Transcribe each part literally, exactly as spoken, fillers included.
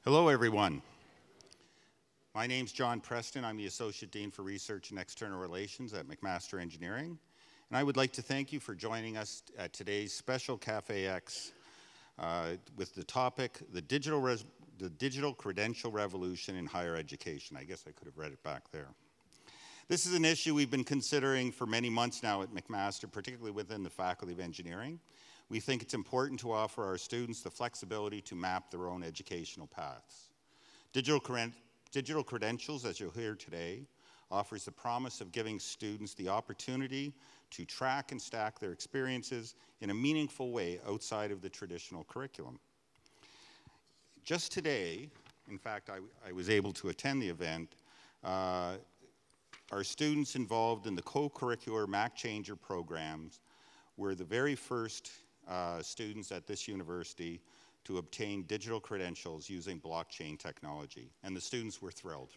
Hello, everyone. My name's John Preston. I'm the Associate Dean for Research and External Relations at McMaster Engineering. And I would like to thank you for joining us at today's special Cafe X uh, with the topic, the digital, res the digital credential revolution in higher education. I guess I could have read it back there. This is an issue we've been considering for many months now at McMaster, particularly within the Faculty of Engineering. We think it's important to offer our students the flexibility to map their own educational paths. Digital, cred digital credentials, as you'll hear today, offers the promise of giving students the opportunity to track and stack their experiences in a meaningful way outside of the traditional curriculum. Just today, in fact, I, I was able to attend the event, uh, our students involved in the co-curricular MacChangers programs were the very first uh, students at this university to obtain digital credentials using blockchain technology, and the students were thrilled.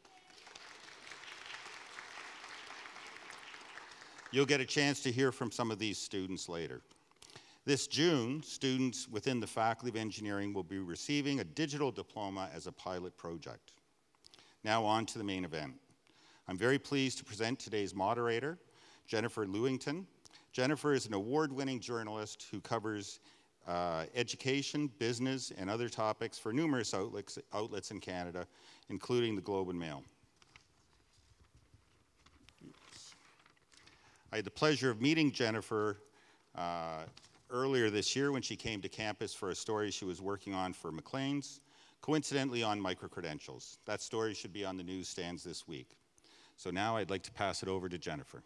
You'll get a chance to hear from some of these students later. This June, students within the Faculty of Engineering will be receiving a digital diploma as a pilot project. Now on to the main event. I'm very pleased to present today's moderator, Jennifer Lewington. Jennifer is an award-winning journalist who covers uh, education, business, and other topics for numerous outlets, outlets in Canada, including the Globe and Mail. Oops. I had the pleasure of meeting Jennifer uh, earlier this year when she came to campus for a story she was working on for Maclean's, coincidentally on microcredentials. That story should be on the newsstands this week. So now I'd like to pass it over to Jennifer.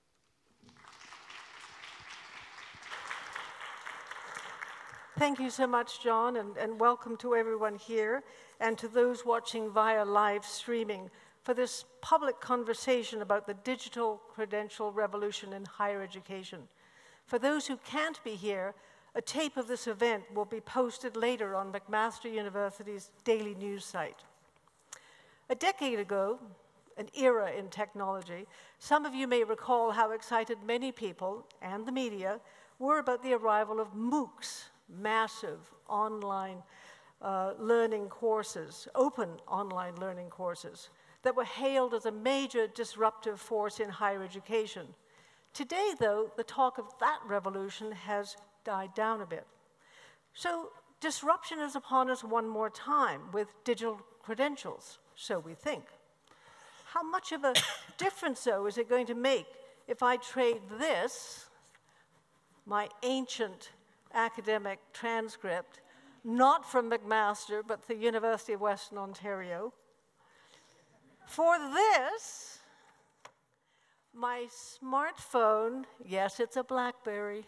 Thank you so much, John, and, and welcome to everyone here and to those watching via live streaming for this public conversation about the digital credential revolution in higher education. For those who can't be here, a tape of this event will be posted later on McMaster University's daily news site. A decade ago, an era in technology, some of you may recall how excited many people and the media were about the arrival of MOOCs, massive online uh, learning courses, open online learning courses, that were hailed as a major disruptive force in higher education. Today, though, the talk of that revolution has died down a bit. So disruption is upon us one more time with digital credentials, so we think. How much of a difference, though, is it going to make if I trade this, my ancient academic transcript, not from McMaster, but the University of Western Ontario, for this, my smartphone, yes, it's a BlackBerry.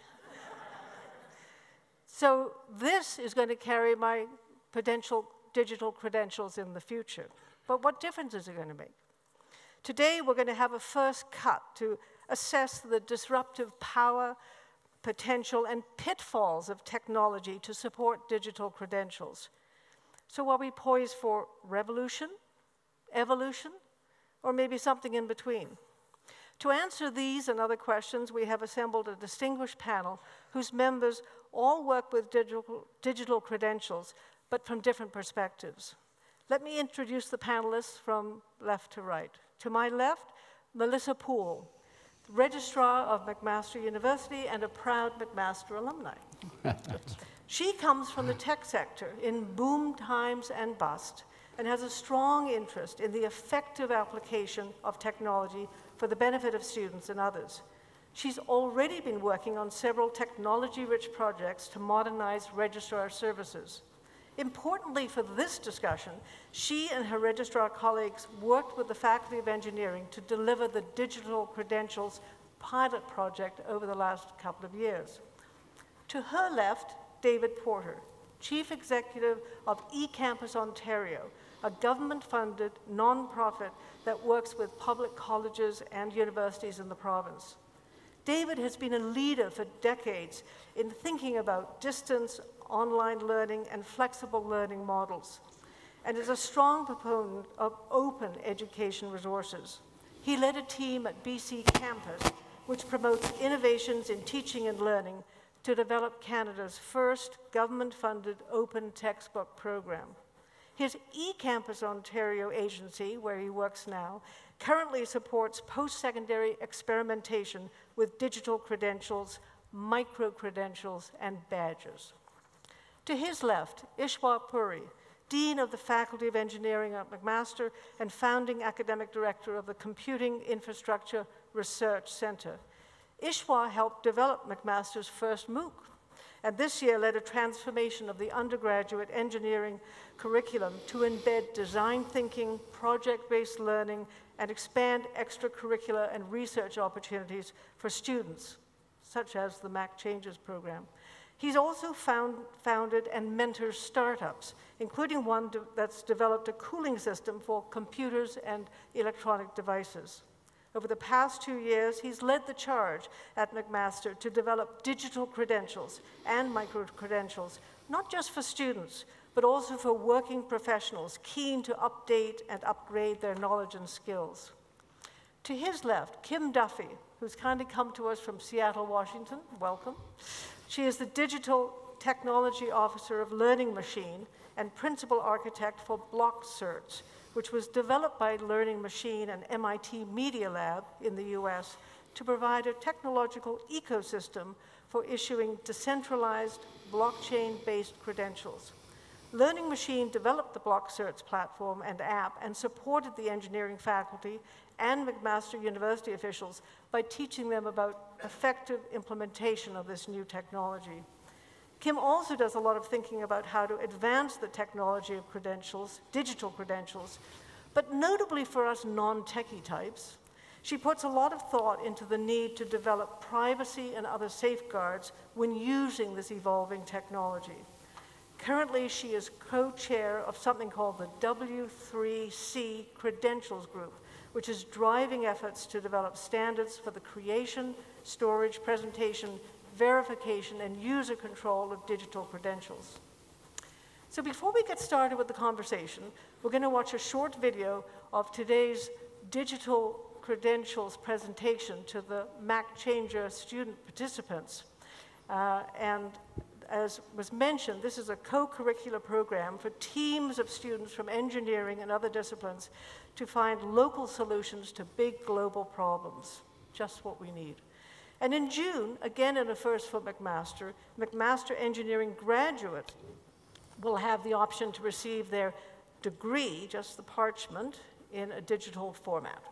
So this is going to carry my potential digital credentials in the future. But what difference is it going to make? Today, we're going to have a first cut to assess the disruptive power, potential, and pitfalls of technology to support digital credentials. So are we poised for revolution, evolution, or maybe something in between? To answer these and other questions, we have assembled a distinguished panel whose members all work with digital, digital credentials, but from different perspectives. Let me introduce the panelists from left to right. To my left, Melissa Poole, Registrar of McMaster University and a proud McMaster alumni. She comes from the tech sector in boom times and bust and has a strong interest in the effective application of technology for the benefit of students and others. She's already been working on several technology-rich projects to modernize registrar services. Importantly for this discussion, she and her registrar colleagues worked with the Faculty of Engineering to deliver the digital credentials pilot project over the last couple of years. To her left, David Porter, Chief Executive of eCampus Ontario, a government-funded nonprofit that works with public colleges and universities in the province. David has been a leader for decades in thinking about distance, online learning, and flexible learning models, and is a strong proponent of open education resources. He led a team at B C Campus, which promotes innovations in teaching and learning to develop Canada's first government-funded open textbook program. His eCampus Ontario agency, where he works now, currently supports post-secondary experimentation with digital credentials, micro-credentials, and badges. To his left, Ishwar Puri, Dean of the Faculty of Engineering at McMaster and founding academic director of the Computing Infrastructure Research Center. Ishwar helped develop McMaster's first MOOC, and this year led a transformation of the undergraduate engineering curriculum to embed design thinking, project-based learning, and expand extracurricular and research opportunities for students, such as the MacChangers program. He's also found, founded and mentors startups, including one de that's developed a cooling system for computers and electronic devices. Over the past two years, he's led the charge at McMaster to develop digital credentials and micro-credentials, not just for students, but also for working professionals keen to update and upgrade their knowledge and skills. To his left, Kim Duffy, who's kindly come to us from Seattle, Washington. Welcome. She is the Digital Technology Officer of Learning Machine and Principal Architect for BlockCerts, which was developed by Learning Machine and M I T Media Lab in the U S to provide a technological ecosystem for issuing decentralized blockchain-based credentials. Learning Machine developed the BlockCerts platform and app and supported the engineering faculty and McMaster University officials by teaching them about effective implementation of this new technology. Kim also does a lot of thinking about how to advance the technology of credentials, digital credentials, but notably for us non-techie types, she puts a lot of thought into the need to develop privacy and other safeguards when using this evolving technology. Currently, she is co-chair of something called the W three C Credentials Group, which is driving efforts to develop standards for the creation, storage, presentation, verification, and user control of digital credentials. So before we get started with the conversation, we're going to watch a short video of today's digital credentials presentation to the MacChangers student participants. Uh, and as was mentioned, this is a co-curricular program for teams of students from engineering and other disciplines to find local solutions to big global problems, just what we need. And in June, again in a first for McMaster, McMaster engineering graduates will have the option to receive their degree, just the parchment, in a digital format.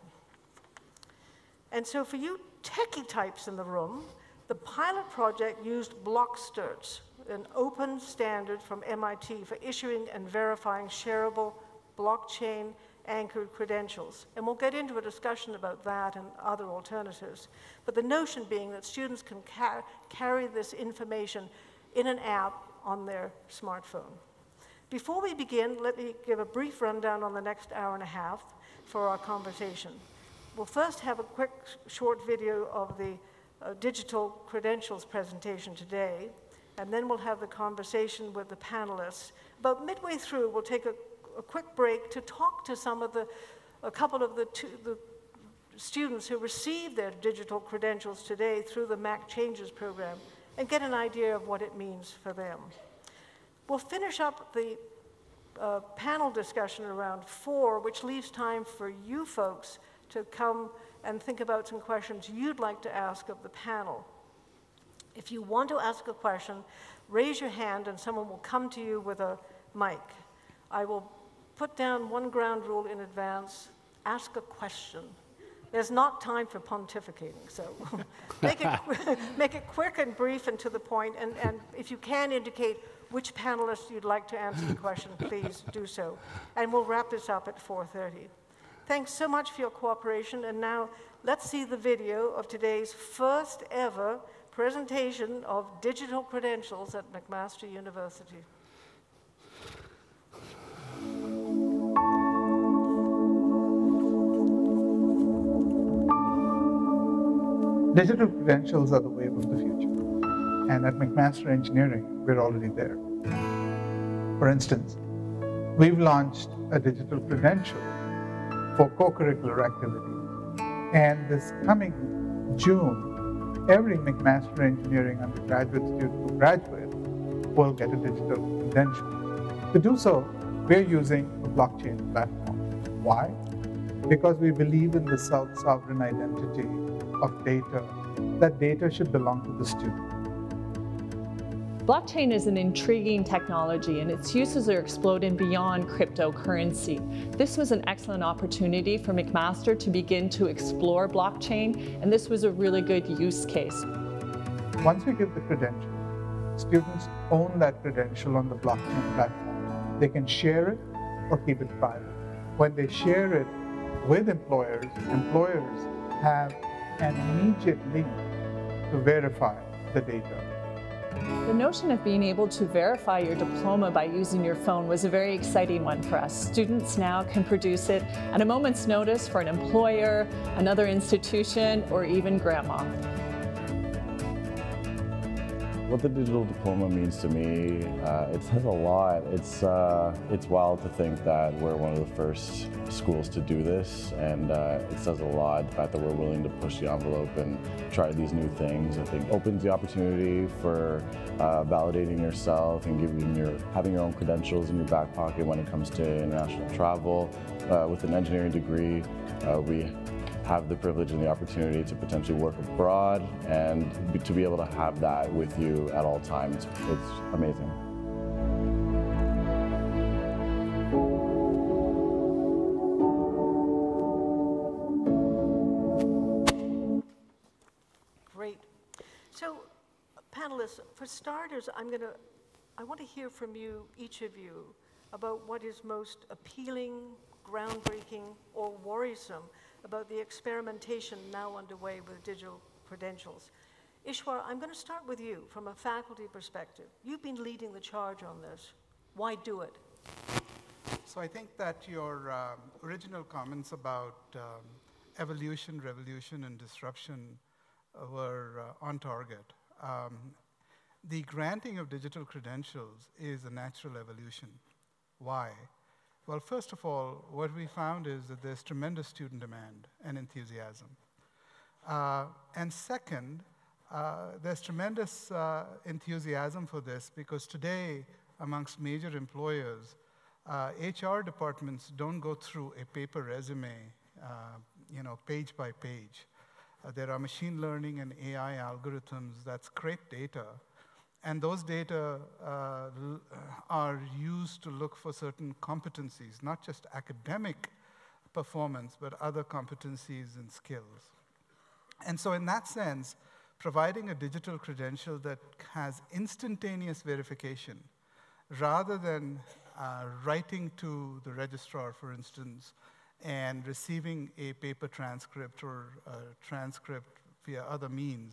And so for you techie types in the room, the pilot project used BlockCerts, an open standard from M I T for issuing and verifying shareable blockchain anchored credentials. And we'll get into a discussion about that and other alternatives. But the notion being that students can ca carry this information in an app on their smartphone. Before we begin, let me give a brief rundown on the next hour and a half for our conversation. We'll first have a quick short video of the uh, digital credentials presentation today, and then we'll have the conversation with the panelists. About midway through, we'll take a a quick break to talk to some of the, a couple of the, two, the students who received their digital credentials today through the MacChangers program and get an idea of what it means for them. We'll finish up the uh, panel discussion around four, which leaves time for you folks to come and think about some questions you'd like to ask of the panel. If you want to ask a question, raise your hand and someone will come to you with a mic. I will put down one ground rule in advance: ask a question. There's not time for pontificating, so make, it, make it quick and brief and to the point, and, and if you can indicate which panelist you'd like to answer the question, please do so. And we'll wrap this up at four thirty. Thanks so much for your cooperation, and now let's see the video of today's first ever presentation of digital credentials at McMaster University. Digital credentials are the wave of the future, and at McMaster Engineering, we're already there. For instance, we've launched a digital credential for co-curricular activities, and this coming June, every McMaster Engineering undergraduate student who graduates will get a digital credential. To do so, we're using a blockchain platform. Why? Because we believe in the self-sovereign identity of data, that data should belong to the student. Blockchain is an intriguing technology, and its uses are exploding beyond cryptocurrency. This was an excellent opportunity for McMaster to begin to explore blockchain, and this was a really good use case. Once we give the credential, students own that credential on the blockchain platform. They can share it or keep it private. When they share it with employers, employers have an immediate link to verify the data. The notion of being able to verify your diploma by using your phone was a very exciting one for us. Students now can produce it at a moment's notice for an employer, another institution, or even grandma. What the digital diploma means to me, uh, it says a lot. It's, uh, it's wild to think that we're one of the first schools to do this, and uh, it says a lot, the fact that we're willing to push the envelope and try these new things. I think opens the opportunity for uh, validating yourself and giving your, having your own credentials in your back pocket when it comes to international travel. Uh, with an engineering degree, uh, we have the privilege and the opportunity to potentially work abroad, and be, to be able to have that with you at all times. It's amazing. Great. So, panelists, for starters, I'm going to, I want to hear from you, each of you, about what is most appealing, groundbreaking, or worrisome about the experimentation now underway with digital credentials. Ishwar, I'm going to start with you from a faculty perspective. You've been leading the charge on this. Why do it? So I think that your um, original comments about um, evolution, revolution, and disruption uh, were uh, on target. Um, the granting of digital credentials is a natural evolution. Why? Well, first of all, what we found is that there's tremendous student demand and enthusiasm. Uh, and second, uh, there's tremendous uh, enthusiasm for this because today, amongst major employers, uh, H R departments don't go through a paper resume, uh, you know, page by page. Uh, there are machine learning and A I algorithms that scrape data, and those data uh, are used to look for certain competencies, not just academic performance, but other competencies and skills. And so in that sense, providing a digital credential that has instantaneous verification, rather than uh, writing to the registrar, for instance, and receiving a paper transcript or a transcript via other means,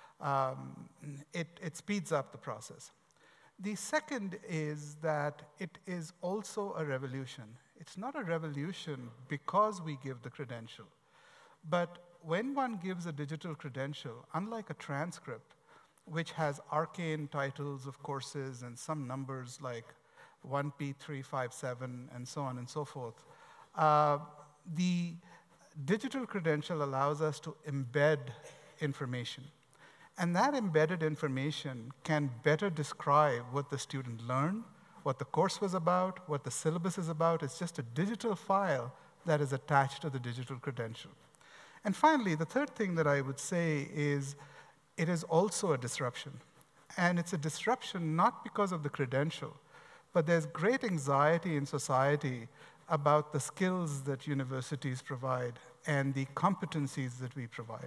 Um, it, it speeds up the process. The second is that it is also a revolution. It's not a revolution because we give the credential, but when one gives a digital credential, unlike a transcript, which has arcane titles of courses and some numbers like one P three five seven and so on and so forth, uh, the digital credential allows us to embed information. And that embedded information can better describe what the student learned, what the course was about, what the syllabus is about. It's just a digital file that is attached to the digital credential. And finally, the third thing that I would say is it is also a disruption. And it's a disruption not because of the credential, but there's great anxiety in society about the skills that universities provide and the competencies that we provide.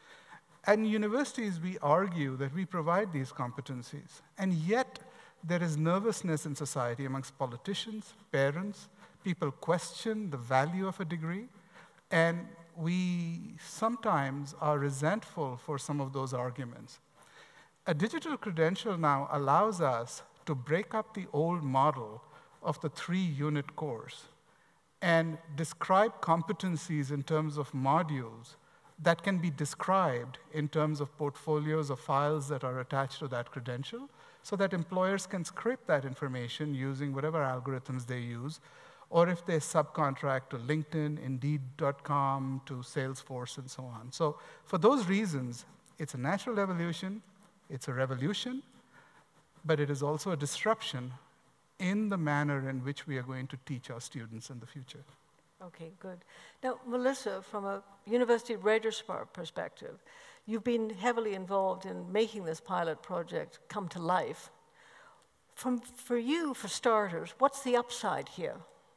At universities, we argue that we provide these competencies, and yet there is nervousness in society amongst politicians, parents. People question the value of a degree, and we sometimes are resentful for some of those arguments. A digital credential now allows us to break up the old model of the three-unit course and describe competencies in terms of modules that can be described in terms of portfolios or files that are attached to that credential, so that employers can scrape that information using whatever algorithms they use, or if they subcontract to LinkedIn, Indeed dot com, to Salesforce, and so on. So for those reasons, it's a natural evolution, it's a revolution, but it is also a disruption in the manner in which we are going to teach our students in the future. Okay, good. Now, Melissa, from a university registrar perspective, you've been heavily involved in making this pilot project come to life. From, for you, for starters, what's the upside here?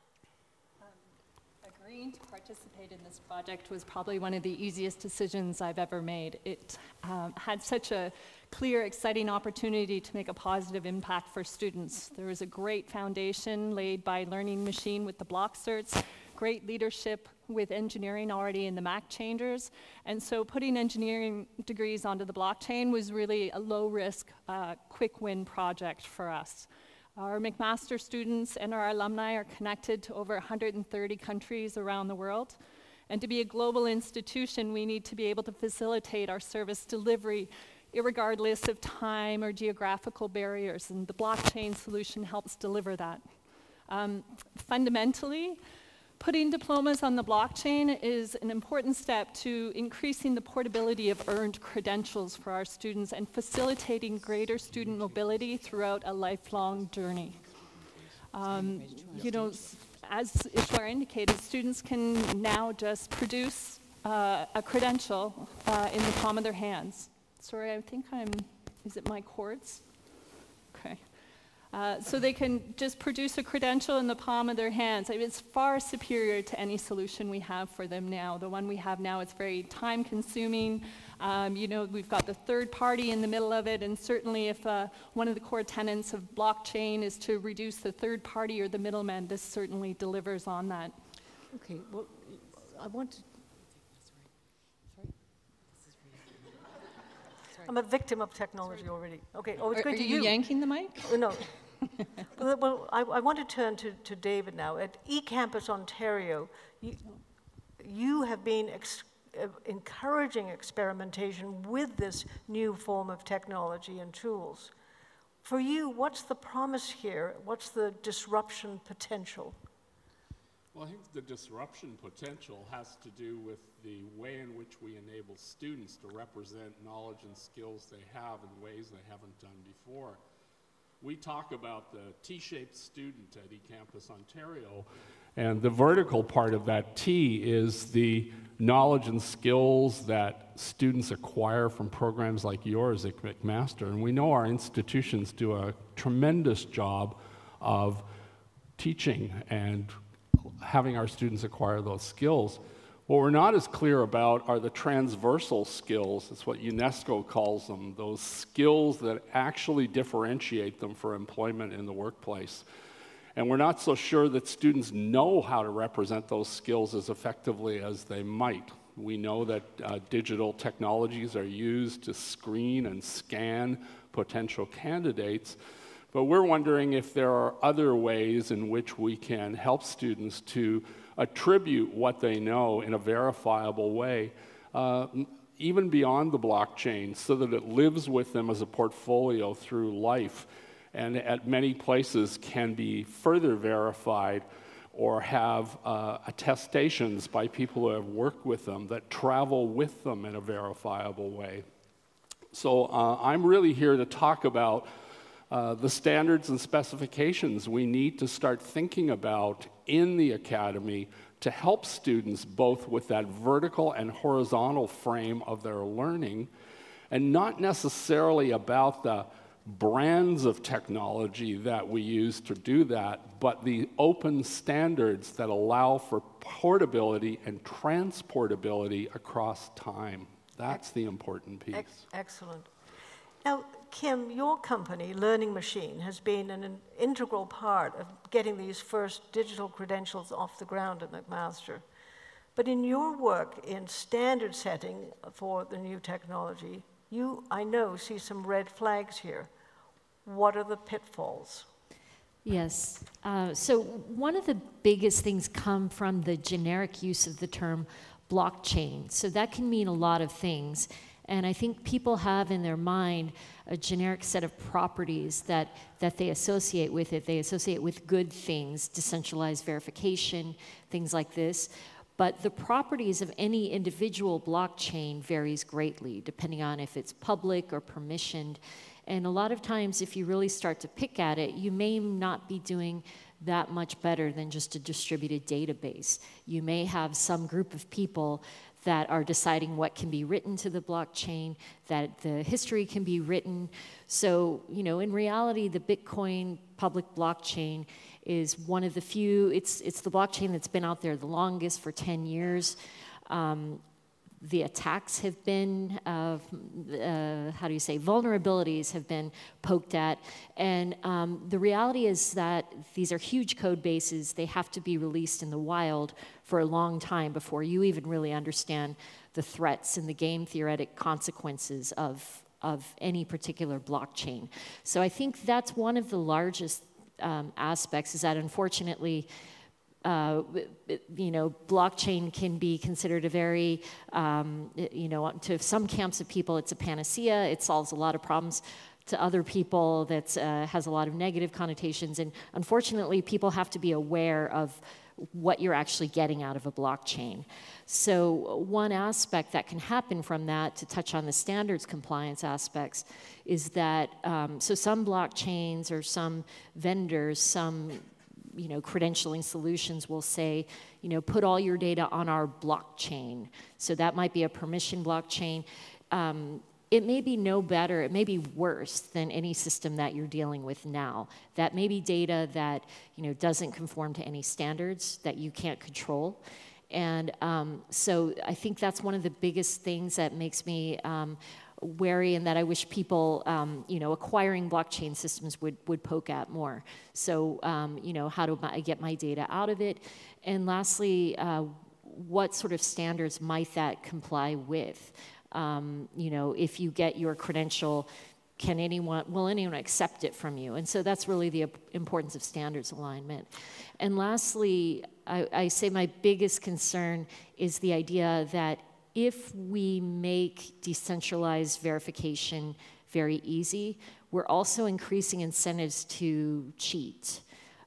Um, agreeing to participate in this project was probably one of the easiest decisions I've ever made. It um, had such a clear, exciting opportunity to make a positive impact for students. There was a great foundation laid by Learning Machine with the block certs, great leadership with engineering already in the MacChangers, and so putting engineering degrees onto the blockchain was really a low-risk, uh, quick-win project for us. Our McMaster students and our alumni are connected to over one hundred thirty countries around the world, and to be a global institution, we need to be able to facilitate our service delivery irregardless of time or geographical barriers, and the blockchain solution helps deliver that. Um, fundamentally, putting diplomas on the blockchain is an important step to increasing the portability of earned credentials for our students and facilitating greater student mobility throughout a lifelong journey. Um, you know, as Ishwar indicated, students can now just produce uh, a credential uh, in the palm of their hands. Sorry, I think I'm, is it my cords? Okay. Uh, so they can just produce a credential in the palm of their hands. I mean, it's far superior to any solution we have for them now. The one we have now is very time consuming. Um, you know, we've got the third party in the middle of it, and certainly if uh, one of the core tenets of blockchain is to reduce the third party or the middleman, this certainly delivers on that. Okay, well, I want to... I'm a victim of technology already. Okay, oh, it's Are, going are to you you. yanking the mic? Oh, no. well, well I, I want to turn to, to David now. At eCampus Ontario, you, you have been ex uh, encouraging experimentation with this new form of technology and tools. For you, what's the promise here? What's the disruption potential? Well, I think the disruption potential has to do with the way in which we enable students to represent knowledge and skills they have in ways they haven't done before. We talk about the T-shaped student at eCampus Ontario, and the vertical part of that T is the knowledge and skills that students acquire from programs like yours at McMaster. And we know our institutions do a tremendous job of teaching and having our students acquire those skills. What we're not as clear about are the transversal skills. It's what UNESCO calls them, those skills that actually differentiate them for employment in the workplace. And we're not so sure that students know how to represent those skills as effectively as they might. We know that uh, digital technologies are used to screen and scan potential candidates, but we're wondering if there are other ways in which we can help students to attribute what they know in a verifiable way, uh, even beyond the blockchain, so that it lives with them as a portfolio through life, and at many places can be further verified or have uh, attestations by people who have worked with them that travel with them in a verifiable way. So uh, I'm really here to talk about Uh, the standards and specifications we need to start thinking about in the academy to help students both with that vertical and horizontal frame of their learning, and not necessarily about the brands of technology that we use to do that, but the open standards that allow for portability and transportability across time. That's the important piece. Ex excellent. Now, Kim, your company, Learning Machine, has been an, an integral part of getting these first digital credentials off the ground at McMaster. But in your work in standard setting for the new technology, you, I know, see some red flags here. What are the pitfalls? Yes. Uh, so one of the biggest things come from the generic use of the term blockchain. So that can mean a lot of things. And I think people have in their mind a generic set of properties that, that they associate with it. They associate with good things, decentralized verification, things like this. But the properties of any individual blockchain varies greatly, depending on if it's public or permissioned. And a lot of times, if you really start to pick at it, you may not be doing that much better than just a distributed database. You may have some group of people that are deciding what can be written to the blockchain, that the history can be written. So, you know, in reality, the Bitcoin public blockchain is one of the few, it's, it's the blockchain that's been out there the longest, for ten years. Um, the attacks have been, uh, uh, how do you say, vulnerabilities have been poked at. And um, the reality is that these are huge code bases. They have to be released in the wild for a long time before you even really understand the threats and the game theoretic consequences of, of any particular blockchain. So I think that's one of the largest um, aspects, is that unfortunately, Uh, you know, blockchain can be considered a very, um, you know, to some camps of people, it's a panacea. It solves a lot of problems. To other people, that uh, has a lot of negative connotations. And unfortunately, people have to be aware of what you're actually getting out of a blockchain. So one aspect that can happen from that, to touch on the standards compliance aspects, is that, um, so some blockchains or some vendors, some you know, credentialing solutions will say, you know, put all your data on our blockchain. So that might be a permission blockchain. Um, it may be no better, it may be worse than any system that you're dealing with now. That may be data that, you know, doesn't conform to any standards, that you can't control. And um, so I think that's one of the biggest things that makes me um, wary, and that I wish people, um, you know, acquiring blockchain systems would, would poke at more. So, um, you know, how do I get my data out of it? And lastly, uh, what sort of standards might that comply with? Um, you know, if you get your credential, can anyone, will anyone accept it from you? And so that's really the importance of standards alignment. And lastly, I, I say my biggest concern is the idea that if we make decentralized verification very easy, we're also increasing incentives to cheat.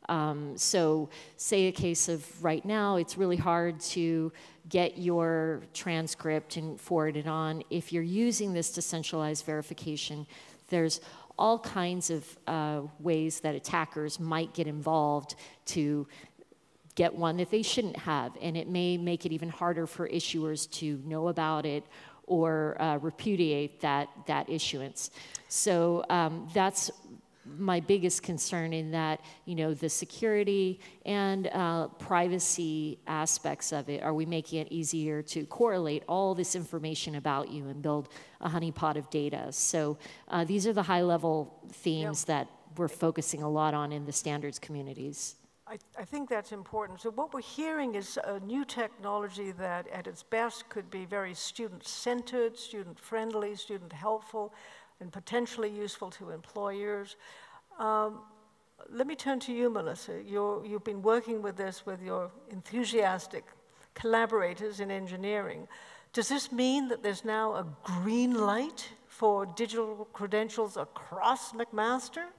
Um, so say a case of right now, it's really hard to get your transcript and forward it on. If you're using this decentralized verification, there's all kinds of uh, ways that attackers might get involved to get one that they shouldn't have, and it may make it even harder for issuers to know about it or uh, repudiate that, that issuance. So um, that's my biggest concern, in that, you know, the security and uh, privacy aspects of it, are we making it easier to correlate all this information about you and build a honeypot of data? So uh, these are the high-level themes yep. that we're focusing a lot on in the standards communities. I, I think that's important. So what we're hearing is a new technology that at its best could be very student-centered, student-friendly, student-helpful, and potentially useful to employers. Um, let me turn to you, Melissa. You're, you've been working with this with your enthusiastic collaborators in engineering. Does this mean that there's now a green light for digital credentials across McMaster?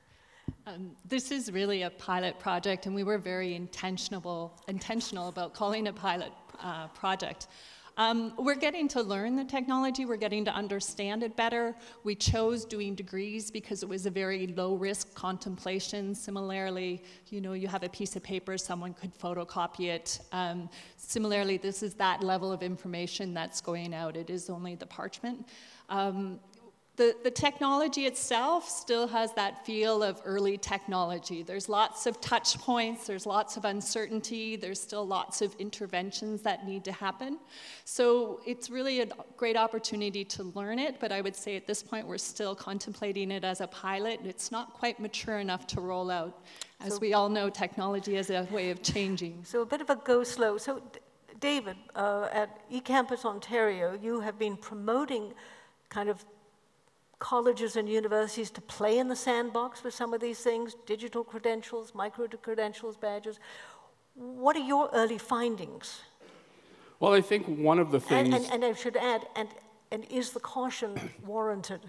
Um, this is really a pilot project, and we were very intentional, intentional about calling it a pilot uh, project. Um, we're getting to learn the technology, we're getting to understand it better. We chose doing degrees because it was a very low-risk contemplation. Similarly, you know, you have a piece of paper, someone could photocopy it. Um, similarly, this is that level of information that's going out. It is only the parchment. Um, The, the technology itself still has that feel of early technology. There's lots of touch points, there's lots of uncertainty, there's still lots of interventions that need to happen. So it's really a great opportunity to learn it, but I would say at this point we're still contemplating it as a pilot. It's not quite mature enough to roll out. As so, we all know, technology is a way of changing. So a bit of a go slow. So David, uh, at eCampus Ontario, you have been promoting kind of colleges and universities to play in the sandbox with some of these things, digital credentials, micro-credentials, badges. What are your early findings? Well, I think one of the things... And, and, and I should add, and, and is the caution warranted?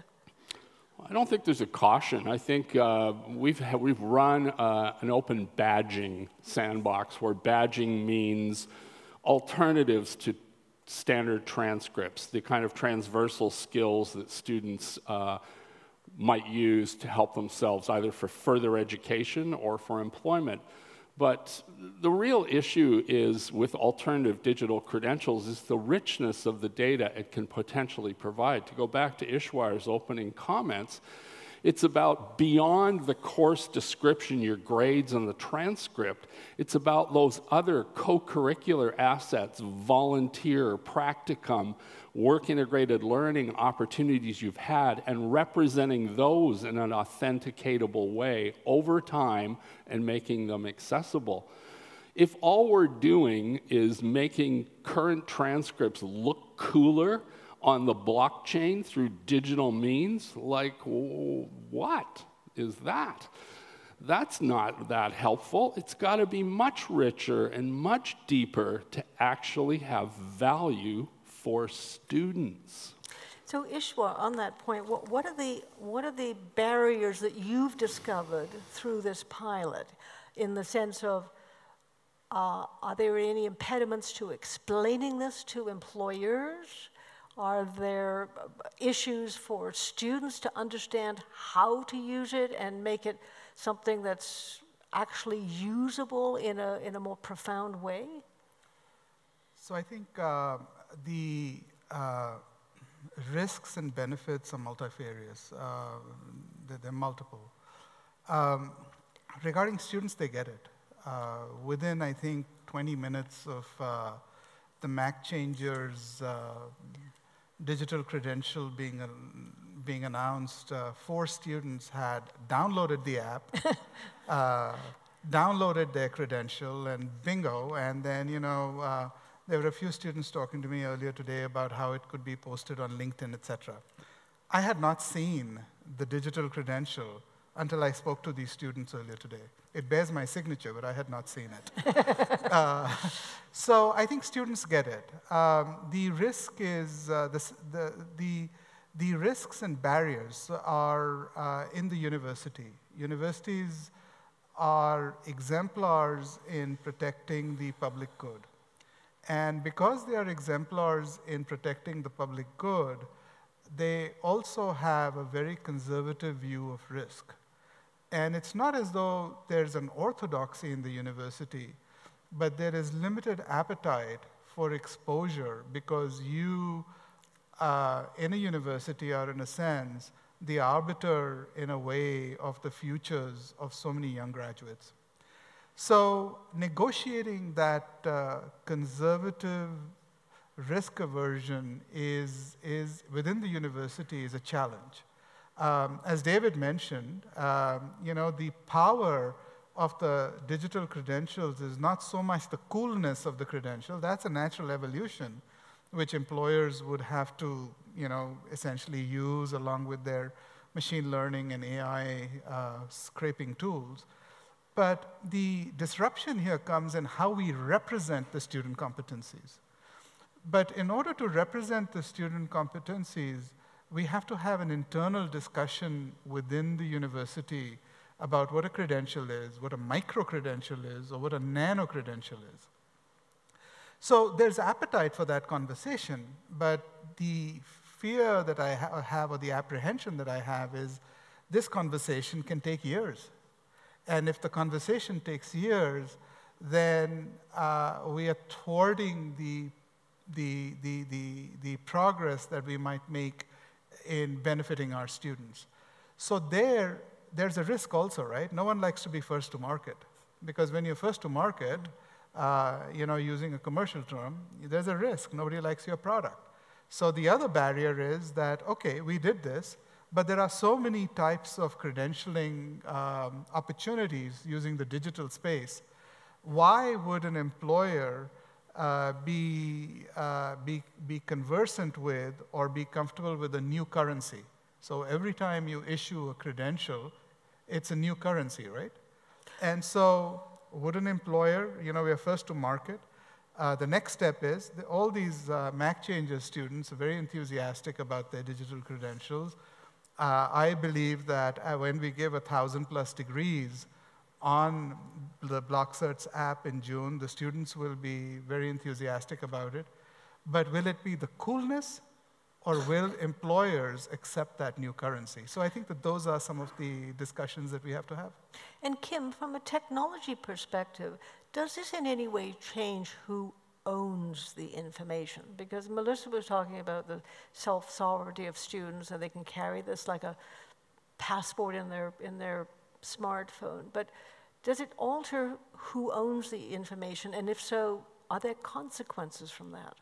I don't think there's a caution. I think uh, we've, ha we've run uh, an open badging sandbox where badging means alternatives to standard transcripts, the kind of transversal skills that students uh, might use to help themselves either for further education or for employment. But the real issue is with alternative digital credentials is the richness of the data it can potentially provide. To go back to Ishwar's opening comments, it's about beyond the course description, your grades and the transcript. It's about those other co-curricular assets, volunteer, practicum, work integrated learning opportunities you've had, and representing those in an authenticatable way over time and making them accessible. If all we're doing is making current transcripts look cooler on the blockchain through digital means, like, what is that? That's not that helpful. It's got to be much richer and much deeper to actually have value for students. So Ishwar, on that point, what, what are the what are the barriers that you've discovered through this pilot, in the sense of, uh, are there any impediments to explaining this to employers? Are there issues for students to understand how to use it and make it something that's actually usable in a, in a more profound way? So I think uh, the uh, risks and benefits are multifarious. Uh, they're, they're multiple. Um, regarding students, they get it. Uh, within, I think, twenty minutes of uh, the MacChangers uh, digital credential being, uh, being announced, uh, four students had downloaded the app, uh, downloaded their credential, and bingo. And then, you know, uh, there were a few students talking to me earlier today about how it could be posted on LinkedIn, et cetera. I had not seen the digital credential until I spoke to these students earlier today. It bears my signature, but I had not seen it. uh, so I think students get it. Um, the risk is, uh, this, the, the, the risks and barriers are uh, in the university. Universities are exemplars in protecting the public good. And because they are exemplars in protecting the public good, they also have a very conservative view of risk. And it's not as though there's an orthodoxy in the university, but there is limited appetite for exposure because you, uh, in a university, are in a sense the arbiter, in a way, of the futures of so many young graduates. So negotiating that uh, conservative risk aversion is, is within the university is a challenge. Um, as David mentioned, um, you know, the power of the digital credentials is not so much the coolness of the credential. That's a natural evolution, which employers would have to, you know, essentially use along with their machine learning and A I uh, scraping tools. But the disruption here comes in how we represent the student competencies. But in order to represent the student competencies, we have to have an internal discussion within the university about what a credential is, what a micro-credential is, or what a nano-credential is. So there's appetite for that conversation, but the fear that I ha have, or the apprehension that I have, is this conversation can take years. And if the conversation takes years, then uh, we are thwarting the, the, the, the, the progress that we might make in benefiting our students. So there, there's a risk also, right? No one likes to be first to market. Because when you're first to market, uh, you know, using a commercial term, there's a risk. Nobody likes your product. So the other barrier is that, okay, we did this, but there are so many types of credentialing um, opportunities using the digital space. Why would an employer uh, be, uh, be, be conversant with or be comfortable with a new currency? So every time you issue a credential, it's a new currency, right? And so would an employer, you know, we are first to market. Uh, the next step is that all these uh, MacChangers students are very enthusiastic about their digital credentials. Uh, I believe that uh, when we give a thousand plus degrees on the BlockCerts app in June. The students will be very enthusiastic about it. But will it be the coolness, or will employers accept that new currency? So I think that those are some of the discussions that we have to have. And Kim, from a technology perspective, does this in any way change who owns the information? Because Melissa was talking about the self-sovereignty of students, and they can carry this like a passport in their, in their smartphone. But does it alter who owns the information? And if so, are there consequences from that?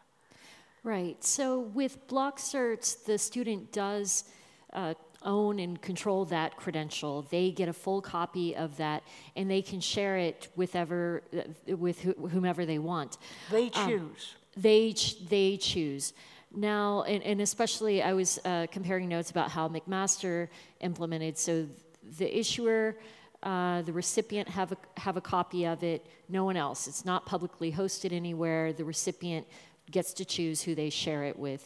Right. So with BlockCerts, the student does uh, own and control that credential. They get a full copy of that, and they can share it with ever, with whomever they want. They choose. Um, they ch they choose. Now, and, and especially, I was uh, comparing notes about how McMaster implemented. So the issuer, uh, the recipient have a have a copy of it. No one else. It's not publicly hosted anywhere. The recipient gets to choose who they share it with.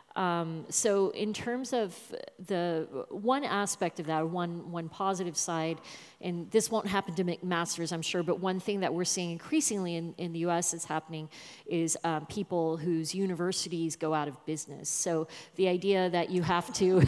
Um, so in terms of the one aspect of that, one, one positive side, and this won't happen to McMasters, I'm sure, but one thing that we're seeing increasingly in, in the U S is happening is um, people whose universities go out of business. So the idea that you have to...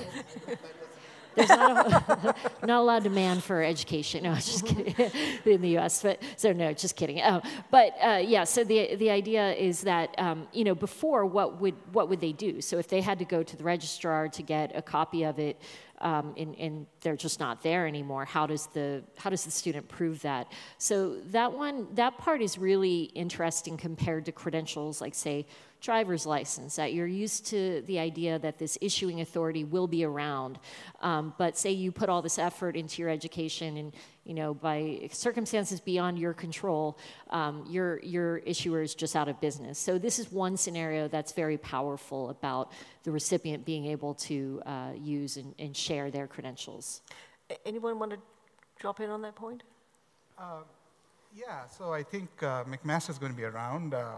There's not a, not a lot of demand for education. No, just kidding. In the U S, but so no, just kidding. Um, but uh, yeah, so the the idea is that um, you know, before, what would what would they do? So if they had to go to the registrar to get a copy of it, um, and, and they're just not there anymore, how does the how does the student prove that? So that one, that part is really interesting compared to credentials, like say, driver's license, that you're used to the idea that this issuing authority will be around. Um, but say you put all this effort into your education and, you know, by circumstances beyond your control, um, your, your issuer is just out of business. So this is one scenario that's very powerful about the recipient being able to uh, use and, and share their credentials. Anyone want to drop in on that point? Uh, yeah, so I think uh, McMaster is going to be around. Uh,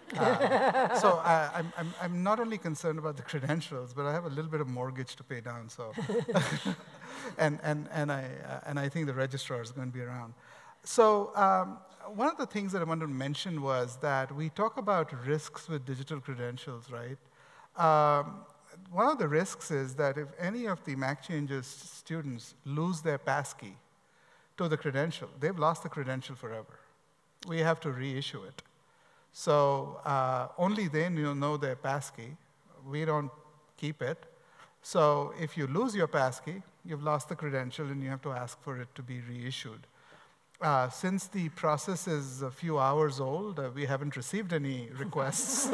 Uh, so uh, I'm, I'm, I'm not only concerned about the credentials, but I have a little bit of mortgage to pay down. So, and and and I uh, and I think the registrar is going to be around. So um, one of the things that I wanted to mention was that we talk about risks with digital credentials, right? Um, one of the risks is that if any of the MacChangers students lose their passkey to the credential, they've lost the credential forever. We have to reissue it. So uh, only they know their passkey. We don't keep it. So if you lose your passkey, you've lost the credential, and you have to ask for it to be reissued. Uh, since the process is a few hours old, uh, we haven't received any requests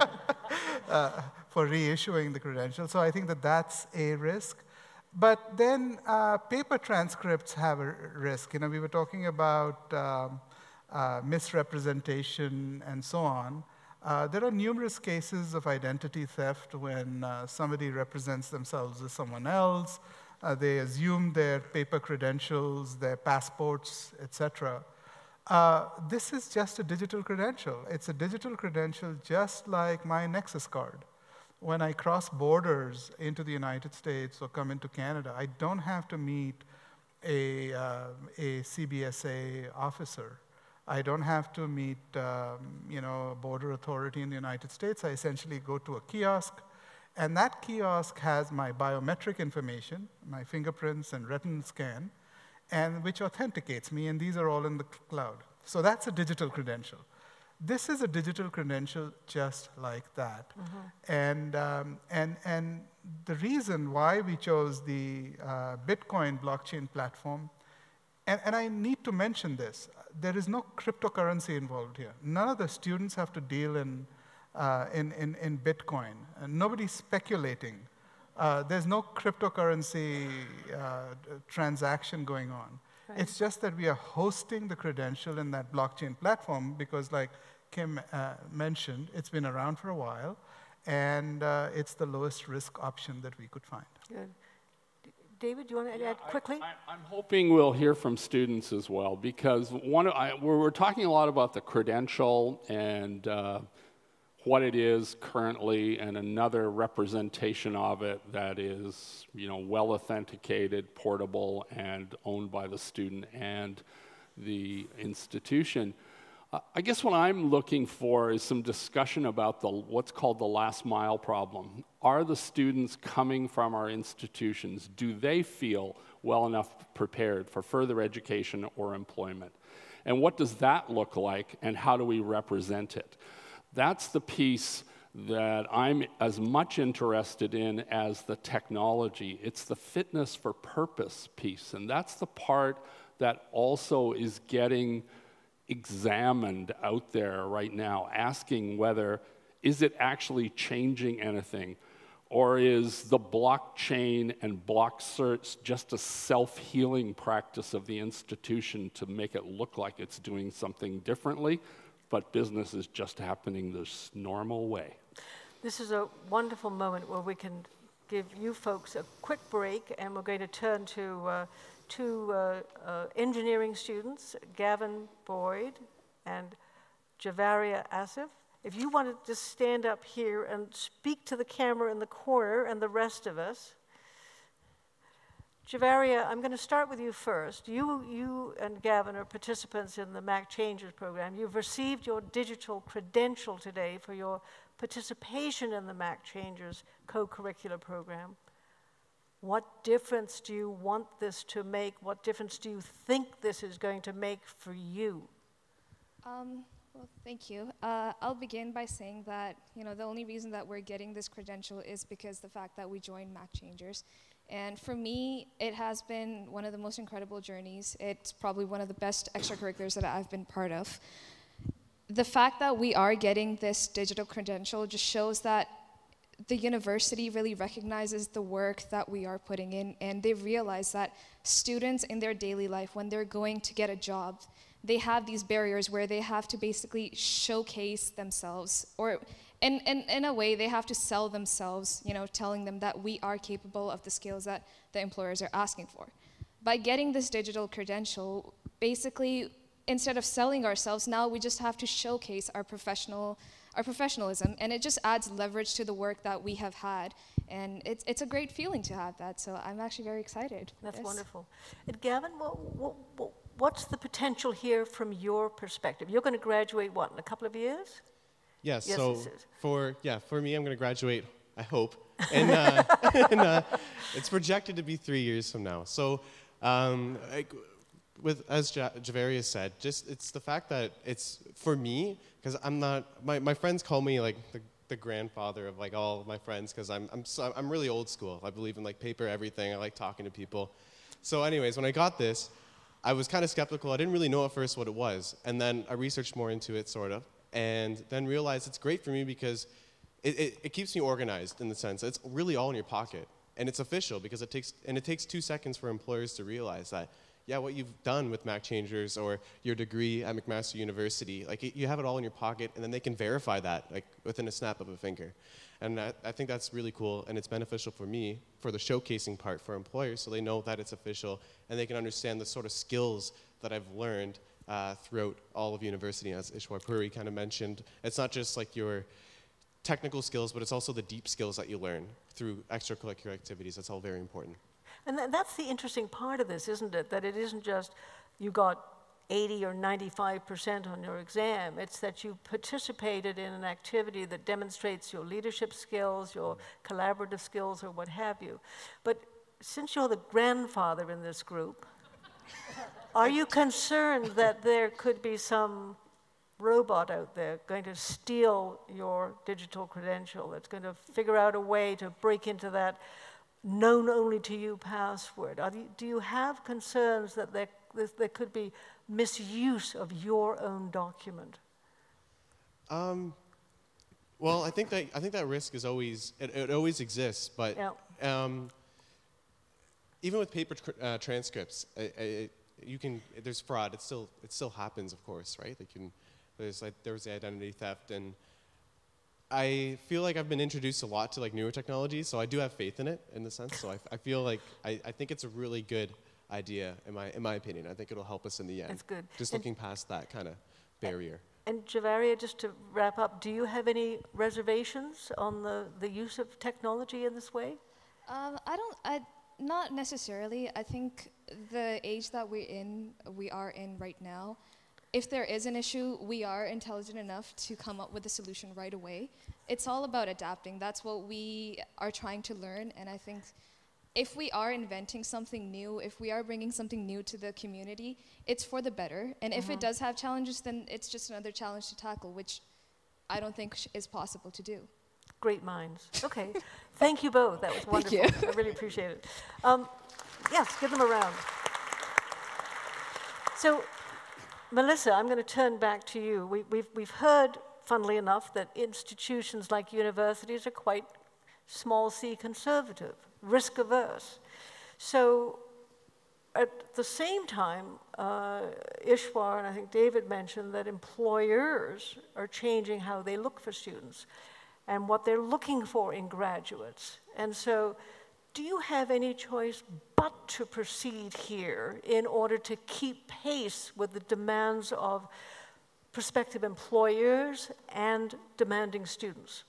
uh, for reissuing the credential. So I think that that's a risk. But then uh, paper transcripts have a risk. You know, we were talking about um, Uh, misrepresentation, and so on. Uh, there are numerous cases of identity theft when uh, somebody represents themselves as someone else. Uh, they assume their paper credentials, their passports, et cetera. Uh, this is just a digital credential. It's a digital credential just like my Nexus card. When I cross borders into the United States or come into Canada, I don't have to meet a, uh, a C B S A officer. I don't have to meet um, you know, a border authority in the United States. I essentially go to a kiosk, and that kiosk has my biometric information, my fingerprints and retinal scan, and which authenticates me, and these are all in the cloud. So that's a digital credential. This is a digital credential just like that. Mm-hmm. And, um, and, and the reason why we chose the uh, Bitcoin blockchain platform, and, and I need to mention this, there is no cryptocurrency involved here. None of the students have to deal in, uh, in, in, in Bitcoin. And nobody's speculating. Uh, there's no cryptocurrency uh, transaction going on. Right. It's just that we are hosting the credential in that blockchain platform because, like Kim uh, mentioned, it's been around for a while, and uh, it's the lowest risk option that we could find. Good. David, do you want to yeah, add quickly? I, I, I'm hoping we'll hear from students as well, because one, I, we're, we're talking a lot about the credential and uh, what it is currently, and another representation of it that is, you know, well authenticated, portable, and owned by the student and the institution. Uh, I guess what I'm looking for is some discussion about the, what's called the last mile problem. Are the students coming from our institutions, do they feel well enough prepared for further education or employment? And what does that look like, and how do we represent it? That's the piece that I'm as much interested in as the technology. It's the fitness for purpose piece, and that's the part that also is getting examined out there right now, asking whether, is it actually changing anything? Or is the blockchain and block certs just a self-healing practice of the institution to make it look like it's doing something differently, but business is just happening this normal way? This is a wonderful moment where we can give you folks a quick break, and we're going to turn to uh, two uh, uh, engineering students, Gavin Boyd and Javaria Asif. If you want to just stand up here and speak to the camera in the corner and the rest of us. Javaria, I'm going to start with you first. You, you and Gavin are participants in the MacChangers program. You've received your digital credential today for your participation in the MacChangers co-curricular program. What difference do you want this to make? What difference do you think this is going to make for you? Um, well, thank you. Uh, I'll begin by saying that, you know, the only reason that we're getting this credential is because the fact that we joined MacChangers. And for me, it has been one of the most incredible journeys. It's probably one of the best extracurriculars that I've been part of. The fact that we are getting this digital credential just shows that the university really recognizes the work that we are putting in, and they realize that students in their daily life, when they're going to get a job, they have these barriers where they have to basically showcase themselves, or in, in, in a way, they have to sell themselves, you know, telling them that we are capable of the skills that the employers are asking for. By getting this digital credential, basically, instead of selling ourselves, now we just have to showcase our professional, our professionalism, and it just adds leverage to the work that we have had. And it's, it's a great feeling to have that, so I'm actually very excited. That's yes. wonderful. And Gavin, what, what, what, what's the potential here from your perspective? You're going to graduate, what, in a couple of years? Yes, yes so for, yeah, for me, I'm going to graduate, I hope, and, uh, and uh, it's projected to be three years from now. So um, I, with, as ja Javaria said, just it's the fact that it's, for me, because I'm not, my, my friends call me like the, the grandfather of like all of my friends, because I'm, I'm, so, I'm really old school. I believe in like paper everything. I like talking to people. So anyways, when I got this, I was kind of skeptical. I didn't really know at first what it was. And then I researched more into it, sort of, and then realized it's great for me because it, it, it keeps me organized in the sense that it's really all in your pocket. And it's official because it takes, and it takes two seconds for employers to realize that, yeah, what you've done with MacChangers or your degree at McMaster University, like it, you have it all in your pocket, and then they can verify that like within a snap of a finger. And I, I think that's really cool, and it's beneficial for me for the showcasing part for employers, so they know that it's official, and they can understand the sort of skills that I've learned uh, throughout all of university. As Ishwar Puri kind of mentioned, it's not just like your technical skills, but it's also the deep skills that you learn through extracurricular activities. That's all very important. And th that's the interesting part of this, isn't it? That it isn't just you got eighty or ninety-five percent on your exam. It's that you participated in an activity that demonstrates your leadership skills, your collaborative skills, or what have you. But since you're the grandfather in this group, are you concerned that there could be some robot out there going to steal your digital credential, that's going to figure out a way to break into that known only to you password? Are you, do you have concerns that there, there could be misuse of your own document? Um, well, I think that I think that risk is always it, it always exists, but yeah. um, even with paper tr uh, transcripts, it, it, you can there's fraud. It still it still happens, of course, right? They can there's like there was the identity theft, and I feel like I've been introduced a lot to like newer technologies, so I do have faith in it in the sense. So I, I feel like I, I think it's a really good idea in my in my opinion. I think it'll help us in the end. That's good. Just and looking past that kind of barrier. And Javaria, just to wrap up, do you have any reservations on the the use of technology in this way? Um, I don't. I not necessarily. I think the age that we're in, we are in right now, if there is an issue, we are intelligent enough to come up with a solution right away. It's all about adapting. That's what we are trying to learn, and I think if we are inventing something new, if we are bringing something new to the community, it's for the better. And mm-hmm. if it does have challenges, then it's just another challenge to tackle, which I don't think sh- is possible to do. Great minds. Okay. Thank you both. That was wonderful. Thank you. I really appreciate it. Um, yes, give them a round. So, Melissa, I'm going to turn back to you. We, we've, we've heard, funnily enough, that institutions like universities are quite small c conservative, risk averse. So at the same time, uh, Ishwar and I think David mentioned that employers are changing how they look for students and what they're looking for in graduates. And so do you have any choice but to proceed here in order to keep pace with the demands of prospective employers and demanding students?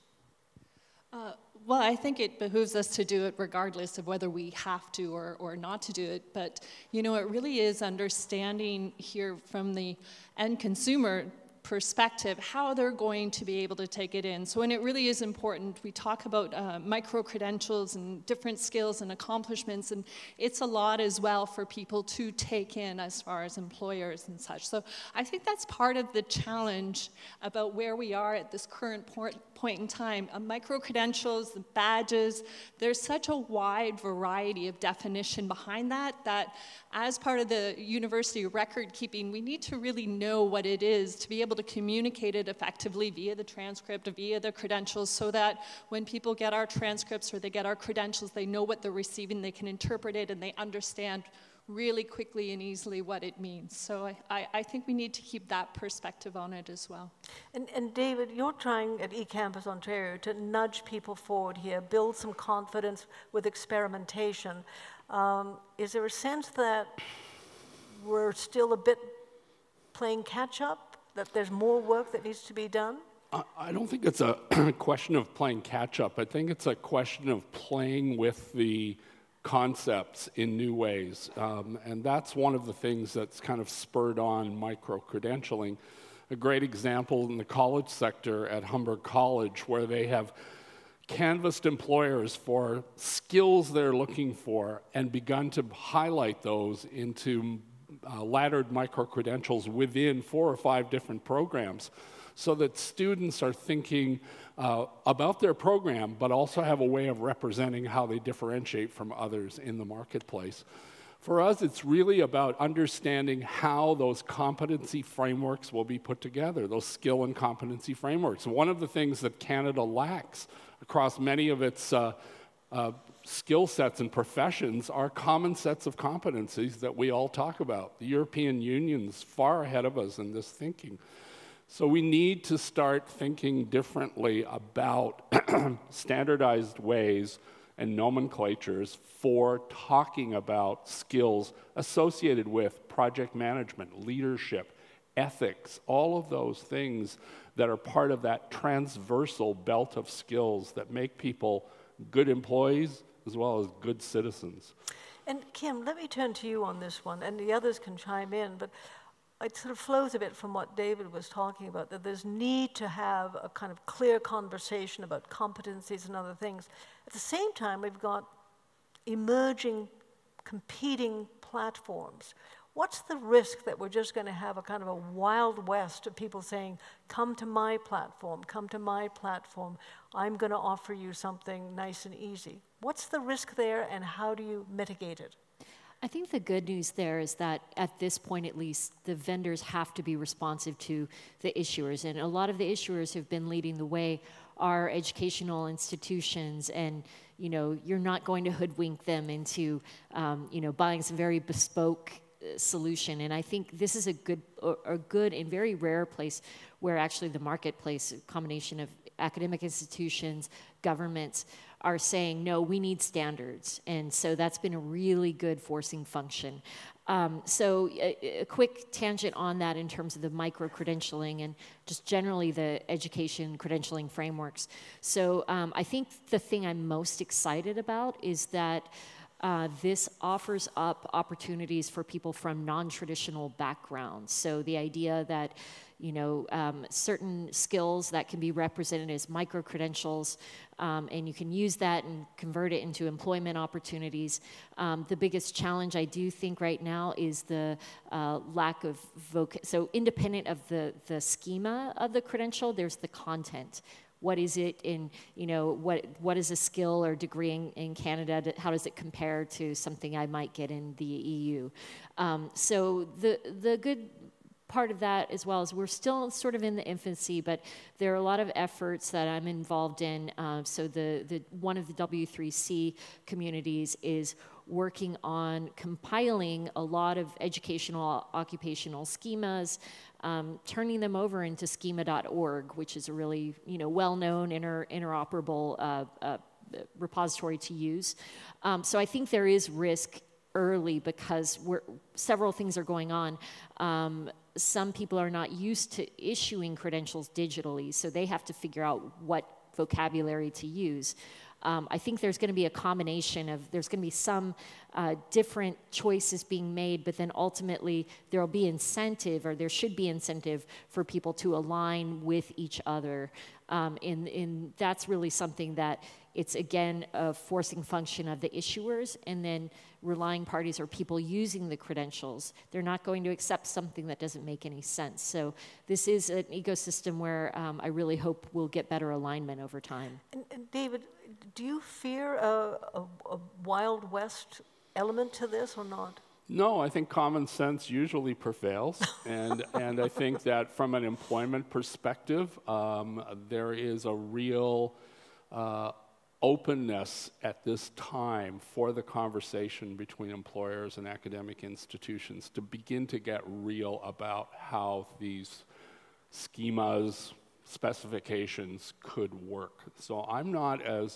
Uh, well, I think it behooves us to do it regardless of whether we have to or, or not to do it. But, you know, it really is understanding here from the end consumer perspective how they're going to be able to take it in. So, and it really is important. We talk about uh, micro-credentials and different skills and accomplishments, and it's a lot as well for people to take in as far as employers and such. So I think that's part of the challenge about where we are at this current point, point in time. Uh, micro-credentials, the badges, there's such a wide variety of definition behind that, that as part of the university record keeping, we need to really know what it is to be able to communicate it effectively via the transcript, via the credentials, so that when people get our transcripts or they get our credentials, they know what they're receiving, they can interpret it, and they understand really quickly and easily what it means. So I, I, I think we need to keep that perspective on it as well. And, and David, you're trying at eCampus Ontario to nudge people forward here, build some confidence with experimentation. Um, is there a sense that we're still a bit playing catch-up? That there's more work that needs to be done? I don't think it's a question of playing catch-up. I think it's a question of playing with the concepts in new ways. Um, and that's one of the things that's kind of spurred on micro-credentialing. A great example in the college sector at Humber College, where they have canvassed employers for skills they're looking for and begun to highlight those into Uh, laddered micro-credentials within four or five different programs, so that students are thinking uh, about their program, but also have a way of representing how they differentiate from others in the marketplace. For us, it's really about understanding how those competency frameworks will be put together, those skill and competency frameworks. And one of the things that Canada lacks across many of its uh, uh, skill sets and professions are common sets of competencies that we all talk about. The European Union's far ahead of us in this thinking. So we need to start thinking differently about standardized ways and nomenclatures for talking about skills associated with project management, leadership, ethics, all of those things that are part of that transversal belt of skills that make people good employees as well as good citizens. And Kim, let me turn to you on this one, and the others can chime in, but it sort of flows a bit from what David was talking about, that there's need to have a kind of clear conversation about competencies and other things. At the same time, we've got emerging, competing platforms. What's the risk that we're just going to have a kind of a wild west of people saying, come to my platform, come to my platform, I'm going to offer you something nice and easy? What's the risk there, and how do you mitigate it? I think the good news there is that at this point, at least, the vendors have to be responsive to the issuers. And a lot of the issuers who've been leading the way are educational institutions, and you know, you're not going to hoodwink them into um, you know, buying some very bespoke solution. And I think this is a good, a good and very rare place where actually the marketplace, a combination of academic institutions, governments, are saying, no, we need standards. And so that's been a really good forcing function. Um, so a, a quick tangent on that in terms of the micro-credentialing and just generally the education credentialing frameworks. So um, I think the thing I'm most excited about is that uh, this offers up opportunities for people from non-traditional backgrounds. So the idea that, you know, um, certain skills that can be represented as micro-credentials, um, and you can use that and convert it into employment opportunities. Um, the biggest challenge I do think right now is the uh, lack of voc. So independent of the, the schema of the credential, there's the content. What is it in, you know, what what is a skill or degree in, in Canada? How does it compare to something I might get in the E U? Um, so the the good part of that as well is we're still sort of in the infancy, but there are a lot of efforts that I'm involved in. Uh, so the, the one of the W three C communities is working on compiling a lot of educational occupational schemas, um, turning them over into schema dot org, which is a really, you know, well-known inter interoperable uh, uh, repository to use. Um, so I think there is risk early because we're, several things are going on. Um, some people are not used to issuing credentials digitally, so they have to figure out what vocabulary to use. Um, I think there's going to be a combination of, there's going to be some uh, different choices being made, but then ultimately there will be incentive, or there should be incentive for people to align with each other. Um, and, and that's really something that it's, again, a forcing function of the issuers, and then relying parties or people using the credentials. They're not going to accept something that doesn't make any sense. So this is an ecosystem where um, I really hope we'll get better alignment over time. And, and David, do you fear a, a, a Wild West element to this or not? No, I think common sense usually prevails, and, and I think that from an employment perspective, um, there is a real uh, openness at this time for the conversation between employers and academic institutions to begin to get real about how these schemas, specifications could work. So I'm not as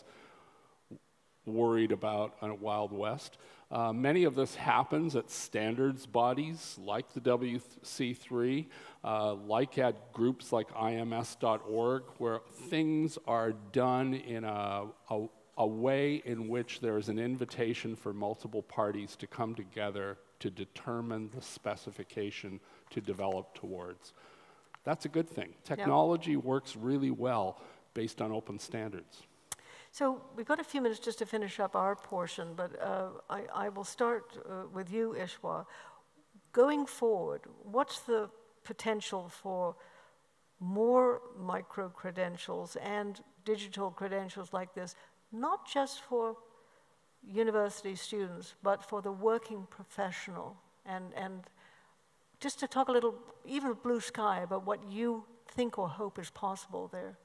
worried about a Wild West. Uh, many of this happens at standards bodies like the W C three, uh, like at groups like I M S dot org, where things are done in a, a, a way in which there is an invitation for multiple parties to come together to determine the specification to develop towards. That's a good thing. Technology yep. works really well based on open standards. So we've got a few minutes just to finish up our portion, but uh, I, I will start uh, with you, Ishwa. Going forward, what's the potential for more micro-credentials and digital credentials like this, not just for university students, but for the working professional? And, and just to talk a little, even blue sky, about what you think or hope is possible there.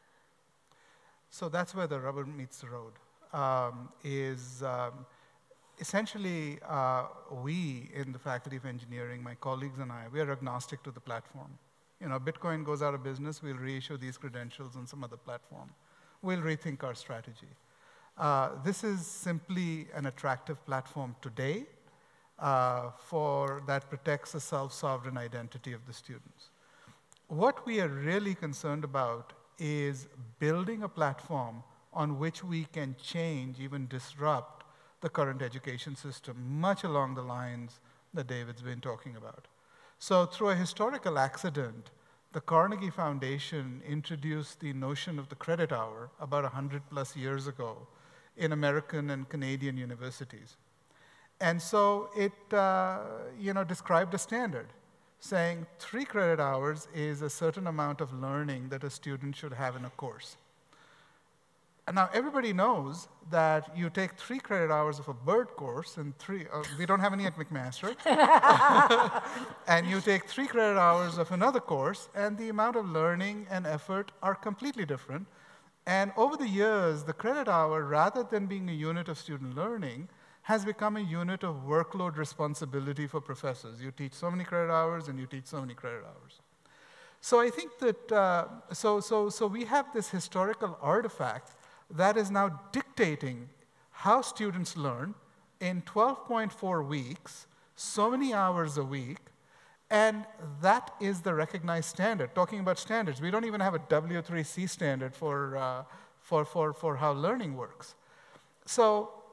So that's where the rubber meets the road, um, is um, essentially uh, we in the Faculty of Engineering, my colleagues and I, we are agnostic to the platform. You know, Bitcoin goes out of business, we'll reissue these credentials on some other platform. We'll rethink our strategy. Uh, this is simply an attractive platform today uh, for that protects the self-sovereign identity of the students. What we are really concerned about is building a platform on which we can change, even disrupt, the current education system, much along the lines that David's been talking about. So through a historical accident, the Carnegie Foundation introduced the notion of the credit hour about one hundred plus years ago in American and Canadian universities. And so it uh, you know, described a standard, saying three credit hours is a certain amount of learning that a student should have in a course. And now everybody knows that you take three credit hours of a bird course, and three, uh, we don't have any at McMaster, and you take three credit hours of another course, and the amount of learning and effort are completely different. And over the years, the credit hour, rather than being a unit of student learning, has become a unit of workload responsibility for professors. You teach so many credit hours, and you teach so many credit hours. So I think that, uh, so, so, so we have this historical artifact that is now dictating how students learn in twelve point four weeks, so many hours a week, and that is the recognized standard. Talking about standards, we don't even have a W three C standard for, uh, for, for, for how learning works. So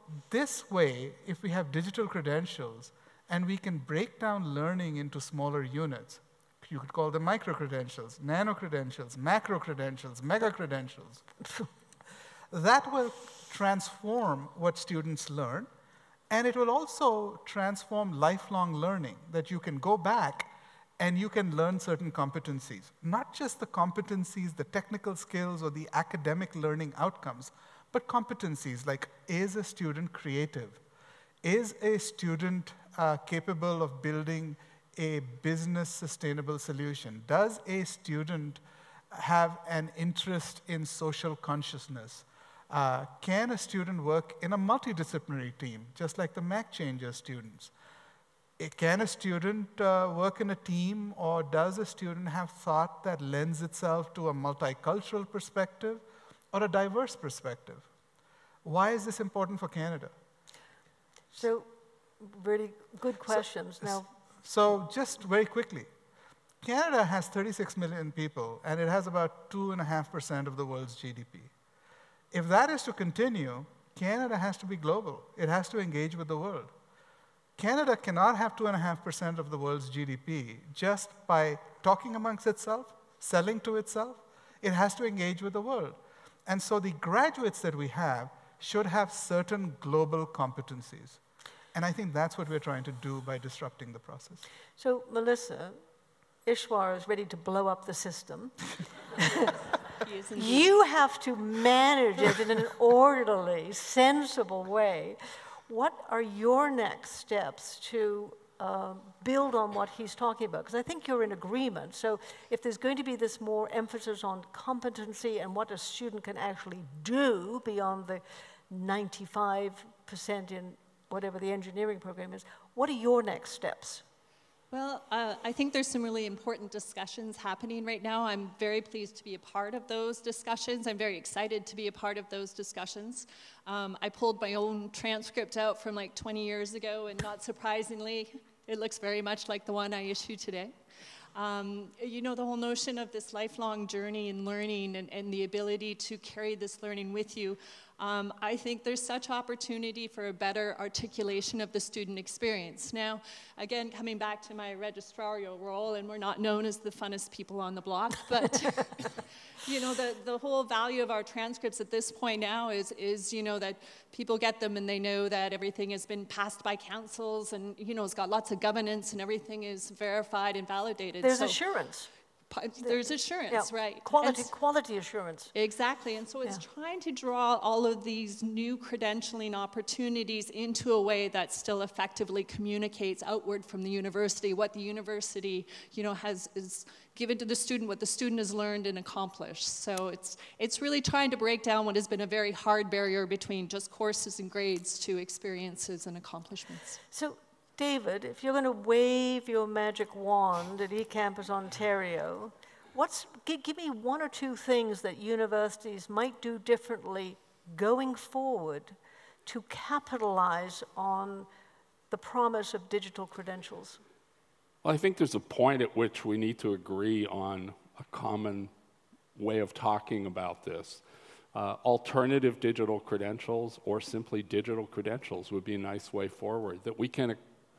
this way, if we have digital credentials and we can break down learning into smaller units, you could call them microcredentials, nano-credentials, macro-credentials, mega-credentials. That will transform what students learn, and it will also transform lifelong learning, that you can go back and you can learn certain competencies. Not just the competencies, the technical skills, or the academic learning outcomes, but competencies like, is a student creative? Is a student uh, capable of building a business sustainable solution? Does a student have an interest in social consciousness? Uh, can a student work in a multidisciplinary team, just like the MacChangers students? It, can a student uh, work in a team, or does a student have thought that lends itself to a multicultural perspective or a diverse perspective? Why is this important for Canada? So, really good questions. So, now, so just very quickly, Canada has thirty-six million people, and it has about two point five percent of the world's G D P. If that is to continue, Canada has to be global. It has to engage with the world. Canada cannot have two point five percent of the world's G D P just by talking amongst itself, selling to itself. It has to engage with the world. And so the graduates that we have should have certain global competencies. And I think that's what we're trying to do by disrupting the process. So, Melissa, Ishwar is ready to blow up the system. You have to manage it in an orderly, sensible way. What are your next steps to uh, build on what he's talking about? Because I think you're in agreement. So if there's going to be this more emphasis on competency and what a student can actually do beyond the ninety-five percent in whatever the engineering program is, what are your next steps? Well, uh, I think there's some really important discussions happening right now. I'm very pleased to be a part of those discussions. I'm very excited to be a part of those discussions. Um, I pulled my own transcript out from like twenty years ago, and not surprisingly, it looks very much like the one I issued today. Um, you know, the whole notion of this lifelong journey in learning and, and the ability to carry this learning with you, um, I think there's such opportunity for a better articulation of the student experience. Now, again, coming back to my registrarial role, and we're not known as the funnest people on the block, but you know, the, the whole value of our transcripts at this point now is, is, you know, that people get them and they know that everything has been passed by councils and, you know, it's got lots of governance and everything is verified and validated. There's so, assurance. There's assurance, yeah, right. Quality, and, quality assurance. Exactly, and so it's yeah. trying to draw all of these new credentialing opportunities into a way that still effectively communicates outward from the university what the university, you know, has is given to the student, what the student has learned and accomplished. So it's, it's really trying to break down what has been a very hard barrier between just courses and grades to experiences and accomplishments. So, David, if you're going to wave your magic wand at eCampus Ontario, what's, give, give me one or two things that universities might do differently going forward to capitalize on the promise of digital credentials? Well, I think there's a point at which we need to agree on a common way of talking about this. Uh, alternative digital credentials or simply digital credentials would be a nice way forward, that we can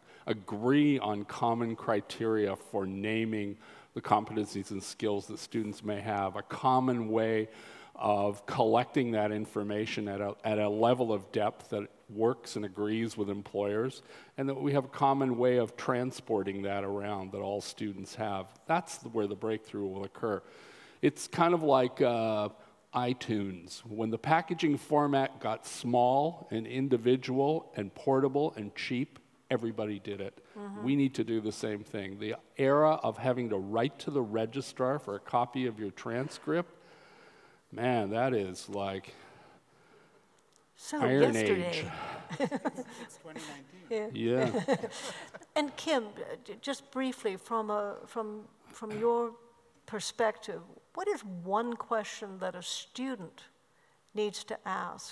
agree on common criteria for naming the competencies and skills that students may have, a common way of collecting that information at a, at a level of depth that works and agrees with employers, and that we have a common way of transporting that around that all students have. That's where the breakthrough will occur. It's kind of like uh, iTunes. When the packaging format got small and individual and portable and cheap, everybody did it. Mm-hmm. We need to do the same thing. The era of having to write to the registrar for a copy of your transcript, man, that is like so Iron yesterday. Age. It's twenty nineteen. Yeah. yeah. And Kim, just briefly, from, a, from, from your perspective, what is one question that a student needs to ask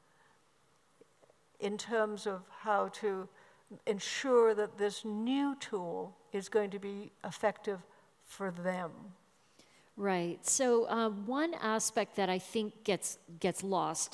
in terms of how to ensure that this new tool is going to be effective for them? Right. So uh, one aspect that I think gets gets lost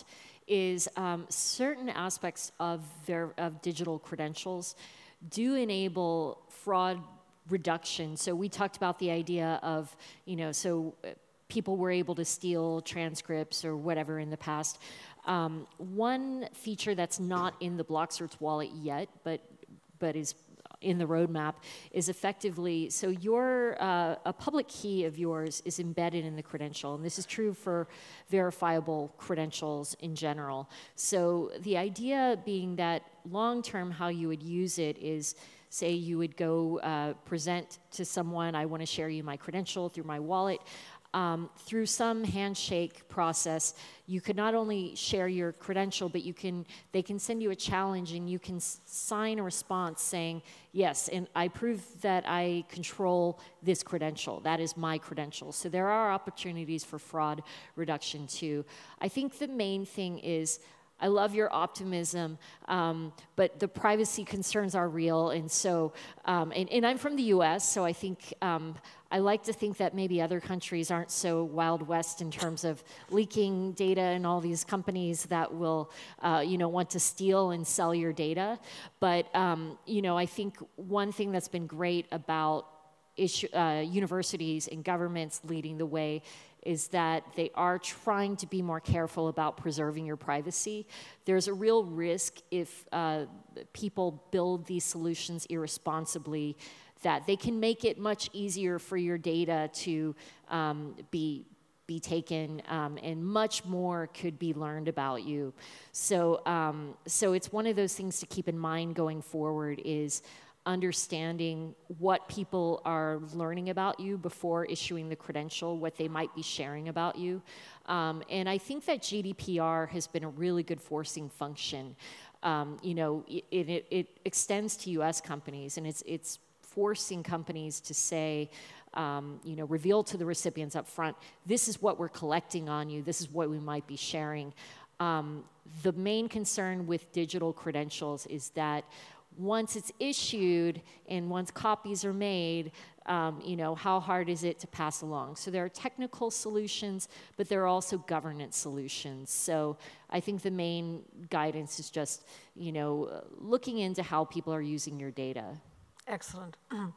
is um, certain aspects of, ver of digital credentials do enable fraud reduction. So we talked about the idea of, you know, so people were able to steal transcripts or whatever in the past. Um, one feature that's not in the BlockCerts wallet yet, but, but is in the roadmap, is effectively, so your, uh, a public key of yours is embedded in the credential, and this is true for verifiable credentials in general. So the idea being that long-term how you would use it is, say you would go uh, present to someone, I want to share you my credential through my wallet. Um, through some handshake process, you could not only share your credential, but you can, they can send you a challenge and you can s sign a response saying, yes, and I prove that I control this credential. That is my credential. So there are opportunities for fraud reduction too. I think the main thing is, I love your optimism, um, but the privacy concerns are real, and so, um, and, and I'm from the U S, so I think, um, I like to think that maybe other countries aren't so Wild West in terms of leaking data and all these companies that will, uh, you know, want to steal and sell your data. But, um, you know, I think one thing that's been great about issue, uh, universities and governments leading the way is that they are trying to be more careful about preserving your privacy. There's a real risk if uh, people build these solutions irresponsibly that they can make it much easier for your data to um, be be taken, um, and much more could be learned about you. So, um, so it's one of those things to keep in mind going forward is understanding what people are learning about you before issuing the credential, what they might be sharing about you. Um, and I think that G D P R has been a really good forcing function. Um, you know, it, it, it extends to U S companies, and it's, it's forcing companies to say, um, you know, reveal to the recipients up front, this is what we're collecting on you, this is what we might be sharing. Um, the main concern with digital credentials is that once it's issued and once copies are made, um, you know, how hard is it to pass along? So there are technical solutions, but there are also governance solutions. So I think the main guidance is just, you know, looking into how people are using your data. Excellent.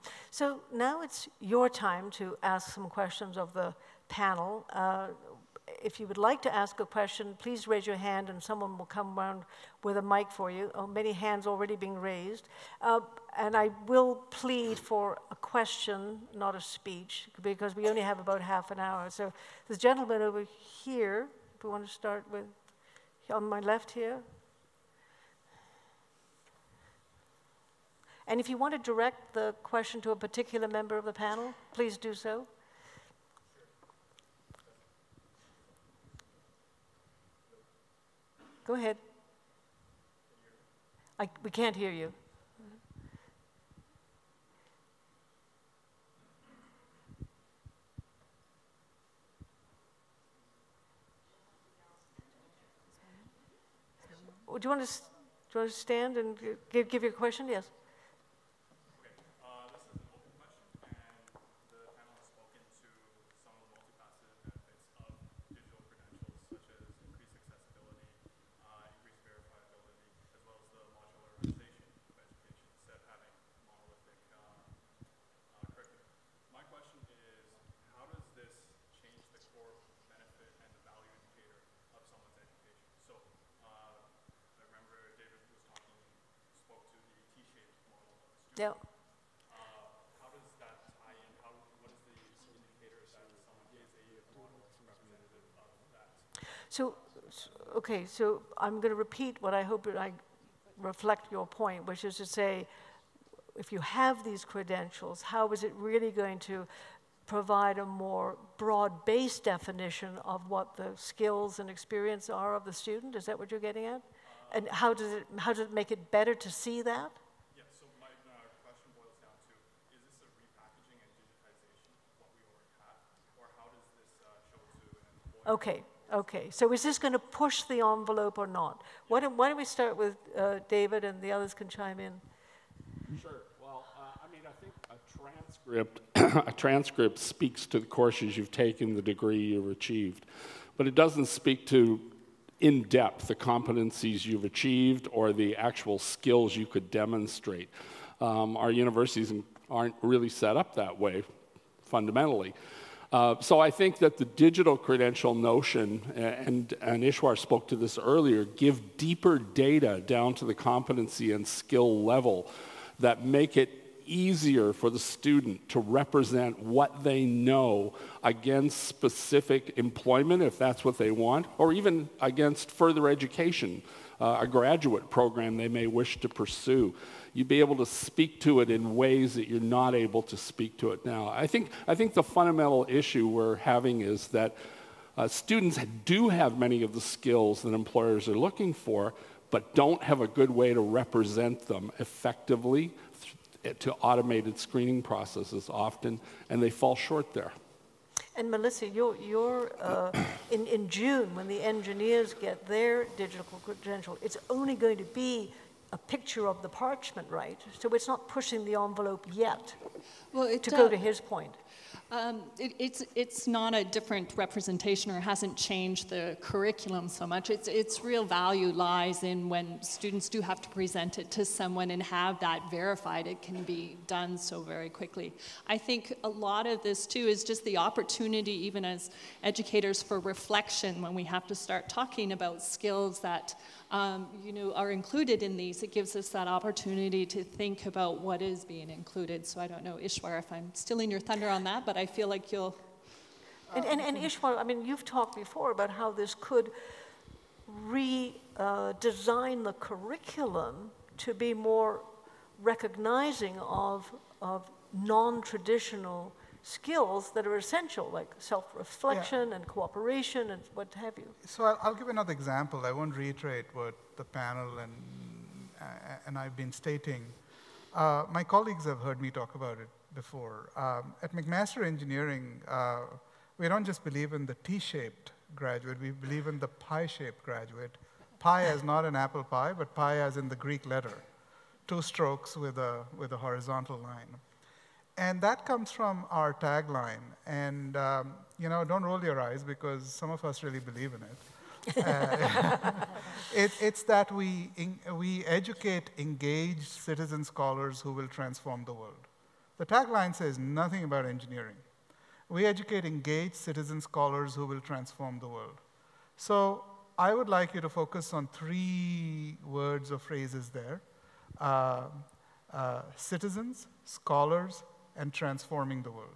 So now it's your time to ask some questions of the panel. Uh, if you would like to ask a question, please raise your hand and someone will come around with a mic for you. Oh, many hands already being raised. Uh, and I will plead for a question, not a speech, because we only have about half an hour. So this gentleman over here, if we want to start with, on my left here. And if you want to direct the question to a particular member of the panel, please do so. Go ahead. I, we can't hear you. Do you want to, do you want to stand and give, give your question? Yes. Yeah. Uh, how does that tie in? How, what is the indicators that someone is a model representative of that? So, okay, so I'm going to repeat what I hope I reflect your point, which is to say, if you have these credentials, how is it really going to provide a more broad-based definition of what the skills and experience are of the student? Is that what you're getting at? Uh, and how does it, how does it make it better to see that? Okay, okay. So is this going to push the envelope or not? Why don't, why don't we start with uh, David and the others can chime in? Sure. Well, uh, I mean, I think a transcript, a transcript speaks to the courses you've taken, the degree you've achieved, but it doesn't speak to in depth, the competencies you've achieved or the actual skills you could demonstrate. Um, our universities aren't really set up that way, fundamentally. Uh, so I think that the digital credential notion, and, and Ishwar spoke to this earlier, give deeper data down to the competency and skill level that make it easier for the student to represent what they know against specific employment, if that's what they want, or even against further education, uh, a graduate program they may wish to pursue. You'd be able to speak to it in ways that you're not able to speak to it now. I think, I think the fundamental issue we're having is that uh, students do have many of the skills that employers are looking for, but don't have a good way to represent them effectively to automated screening processes often, and they fall short there. And Melissa, you're, you're uh, in, in June, when the engineers get their digital credential, it's only going to be a picture of the parchment, right? So it's not pushing the envelope yet, well, it, to uh, go to his point. Um, it, it's, it's not a different representation, or hasn't changed the curriculum so much. It's, its real value lies in when students do have to present it to someone and have that verified. It can be done so very quickly. I think a lot of this too is just the opportunity, even as educators, for reflection when we have to start talking about skills that Um, you know, are included in these. It gives us that opportunity to think about what is being included. So I don't know, Ishwar, if I'm stealing your thunder on that, but I feel like you'll... Uh, and, and, and Ishwar, I mean, you've talked before about how this could redesign uh, the curriculum to be more recognizing of, of non-traditional skills that are essential, like self-reflection yeah. and cooperation and what have you. So I'll, I'll give another example. I won't reiterate what the panel and, uh, and I've been stating. Uh, my colleagues have heard me talk about it before. Um, at McMaster Engineering, uh, we don't just believe in the T-shaped graduate, we believe in the pie-shaped graduate. Pie as not an apple pie, but pie as in the Greek letter. Two strokes with a, with a horizontal line. And that comes from our tagline. And, um, you know, don't roll your eyes, because some of us really believe in it. uh, it it's that we, in, we educate engaged citizen scholars who will transform the world. The tagline says nothing about engineering. We educate engaged citizen scholars who will transform the world. So I would like you to focus on three words or phrases there. Uh, uh, citizens, scholars, and transforming the world.